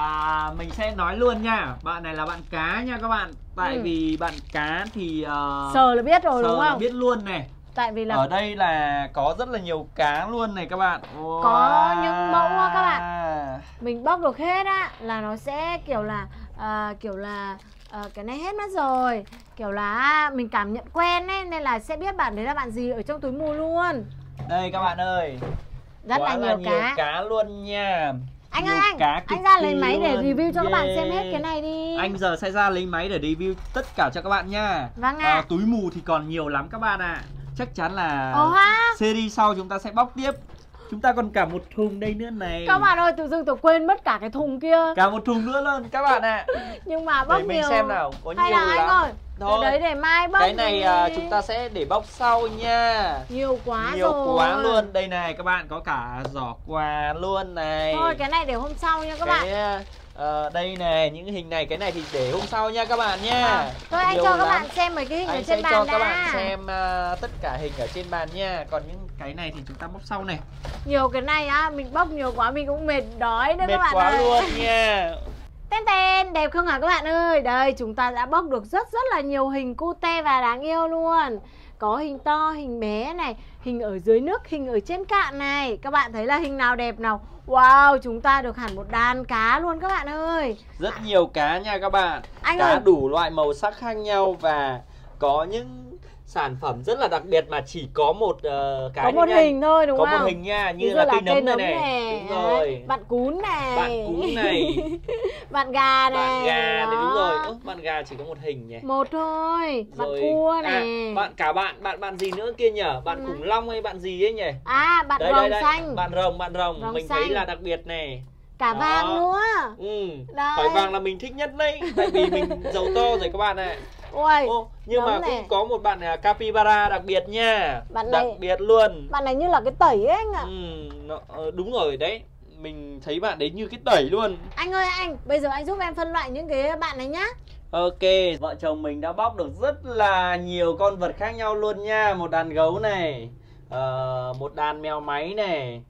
À, mình sẽ nói luôn nha. Bạn này là bạn cá nha các bạn. Tại ừ. vì bạn cá thì uh, sờ là biết rồi sờ đúng là không? biết luôn này. Tại vì là ở đây là có rất là nhiều cá luôn này các bạn. Wow. Có những mẫu á các bạn, mình bóc được hết á là nó sẽ kiểu là uh, kiểu là uh, cái này hết mất rồi, kiểu là mình cảm nhận quen ấy, nên là sẽ biết bạn đấy là bạn gì ở trong túi mù luôn. Đây các bạn ơi, rất quá là nhiều, là nhiều cá. cá luôn nha. Anh nhiều ơi anh, cá anh ra lấy máy luôn. để review cho yeah. các bạn xem hết cái này đi. Anh giờ sẽ ra lấy máy để review tất cả cho các bạn nha. Vâng ạ. à, Túi mù thì còn nhiều lắm các bạn ạ. à. Chắc chắn là Ồ ha. series sau chúng ta sẽ bóc tiếp. Chúng ta còn cả một thùng đây nữa này. Các bạn ơi, tự dưng tôi quên mất cả cái thùng kia. Cả một thùng nữa luôn các bạn ạ. à. Nhưng mà bóc để mình nhiều. xem nào, có hay nhiều là lắm. anh ơi, thôi cái đấy để mai bóc. Cái này à, chúng ta sẽ để bóc sau nha. Nhiều quá Nhiều rồi. quá luôn. Đây này các bạn, có cả giỏ quà luôn này. Thôi cái này để hôm sau nha các cái, bạn. uh, Đây này, những hình này, cái này thì để hôm sau nha các bạn nha. à, Thôi anh Nhiều cho các lắm. bạn xem mấy cái hình anh ở trên bàn cho đã. các bạn xem uh, tất cả hình ở trên bàn nha. Còn những cái này thì chúng ta bóc sau này. Nhiều cái này á, mình bóc nhiều quá mình cũng mệt đói đấy Mệt các bạn quá ơi. luôn nha. Tên tên, đẹp không hả các bạn ơi? Đây, chúng ta đã bóc được rất rất là nhiều hình cute và đáng yêu luôn. Có hình to, hình bé này, hình ở dưới nước, hình ở trên cạn này. Các bạn thấy là hình nào đẹp nào? Wow, chúng ta được hẳn một đàn cá luôn các bạn ơi. Rất nhiều cá nha các bạn. Anh Cá ơi, đủ loại màu sắc khác nhau và có những sản phẩm rất là đặc biệt mà chỉ có một uh, cái có một nha. hình thôi đúng có không? một hình nha, như Ví là dụ cây nấm này, nấm này. này. Đúng rồi. Bạn cún này. Bạn cún này. Bạn gà này. Bạn gà đó. này, đúng rồi. Ơ, bạn gà chỉ có một hình nhỉ? Một thôi. Bạn Rồi. cua này. À, bạn cả bạn, bạn bạn gì nữa kia nhỉ? Bạn ừ. khủng long hay bạn gì ấy nhỉ? À, bạn đây, rồng đây, đây. xanh. Bạn rồng, bạn rồng, Rồng mình xanh. thấy là đặc biệt này. Cả Đó. vàng nữa. Ừ. Đấy. Hỏi vàng là mình thích nhất đấy. Tại vì mình giàu to rồi các bạn ạ. Ôi, Ô, nhưng mà này. cũng có một bạn uh, capybara đặc biệt nha. Bạn đặc này, biệt luôn. Bạn này như là cái tẩy ấy anh ạ. Ừ, nó, uh, đúng rồi đấy. Mình thấy bạn đấy như cái tẩy luôn. Anh ơi anh, bây giờ anh giúp em phân loại những cái bạn này nhá. Ok, vợ chồng mình đã bóc được rất là nhiều con vật khác nhau luôn nha. Một đàn gấu này, uh, một đàn mèo máy này,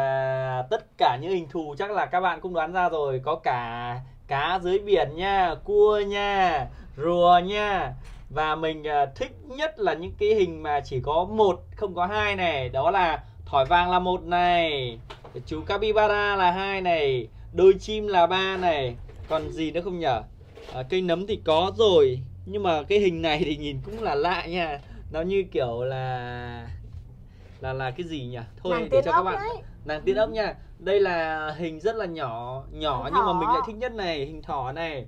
và tất cả những hình thù chắc là các bạn cũng đoán ra rồi. Có cả cá dưới biển nha, cua nha, rùa nha. Và mình uh, thích nhất là những cái hình mà chỉ có một, không có hai này. Đó là thỏi vàng là một này, chú capybara là hai này, đôi chim là ba này. Còn gì nữa không nhở? À, cây nấm thì có rồi. Nhưng mà cái hình này thì nhìn cũng là lạ nha. Nó như kiểu là Là là cái gì nhỉ? Thôi Nàng để cho các bạn đấy. Nàng tiên ốc nha. Đây là hình rất là nhỏ Nhỏ Hình nhưng mà thỏ. mình lại thích nhất này, hình thỏ này.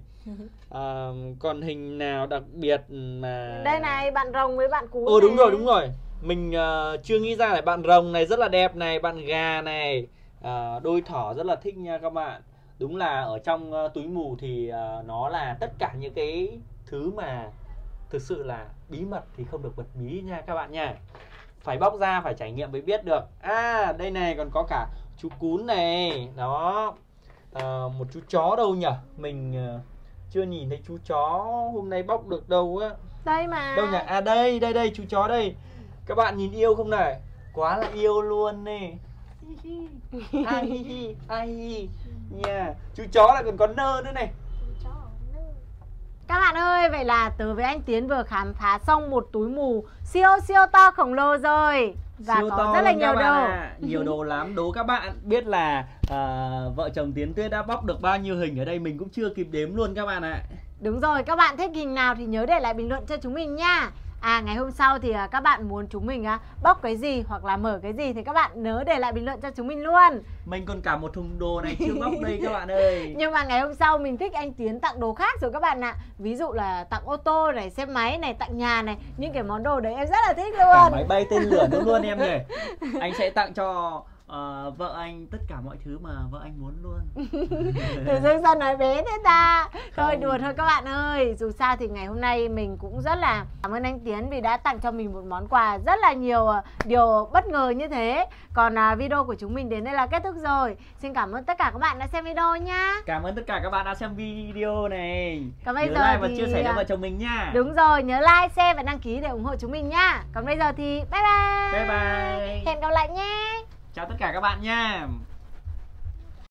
à, Còn hình nào đặc biệt mà... Đây này, bạn rồng với bạn cún. Ồ đúng này. rồi, đúng rồi. Mình uh, chưa nghĩ ra này. Bạn rồng này rất là đẹp này. Bạn gà này, uh, đôi thỏ rất là thích nha các bạn. Đúng là ở trong uh, túi mù thì uh, nó là tất cả những cái thứ mà thực sự là bí mật thì không được bật mí nha các bạn nha. Phải bóc ra, phải trải nghiệm mới biết được. À đây này, còn có cả chú cún này. Đó, uh, một chú chó đâu nhỉ? Mình uh, chưa nhìn thấy chú chó hôm nay bóc được đâu á. Đây mà. Đâu nhỉ? À đây, đây, đây, chú chó đây. Các bạn nhìn yêu không này? Quá là yêu luôn nè. Ai hi hi, ai hi nha. Chú chó lại còn có nơ nữa này. Các bạn ơi, vậy là Tớ với anh Tiến vừa khám phá xong một túi mù siêu siêu to khổng lồ rồi. Và siêu có to rất là luôn nhiều các bạn đồ à. Nhiều đồ lắm. Đố các bạn biết là à, vợ chồng Tiến Tuyết đã bóc được bao nhiêu hình ở đây mình cũng chưa kịp đếm luôn các bạn ạ. Đúng rồi, các bạn thích hình nào thì nhớ để lại bình luận cho chúng mình nha. À ngày hôm sau thì các bạn muốn chúng mình bóc cái gì hoặc là mở cái gì thì các bạn nhớ để lại bình luận cho chúng mình luôn. Mình còn cả một thùng đồ này chưa bóc đây các bạn ơi. Nhưng mà ngày hôm sau mình thích anh Tiến tặng đồ khác rồi các bạn ạ. Ví dụ là tặng ô tô này, xe máy này, tặng nhà này. Những cái món đồ đấy em rất là thích luôn. Cả máy bay tên lửa nữa luôn em nhỉ. Anh sẽ tặng cho uh, vợ anh tất cả mọi thứ mà vợ anh muốn luôn. Tự dưng sao nói bé thế ta. Thôi Không. đùa thôi các bạn ơi. Dù sao thì ngày hôm nay mình cũng rất là cảm ơn anh Tiến vì đã tặng cho mình một món quà rất là nhiều uh, điều bất ngờ như thế. Còn uh, video của chúng mình đến đây là kết thúc rồi. Xin cảm ơn tất cả các bạn đã xem video nhá. Cảm ơn tất cả các bạn đã xem video này. Còn bây nhớ giờ like và thì... chia sẻ cho vợ chồng mình nha. Đúng rồi, nhớ like, share và đăng ký để ủng hộ chúng mình nhá. Còn bây giờ thì bye bye. Bye bye. Hẹn gặp lại nhé. Chào tất cả các bạn nha.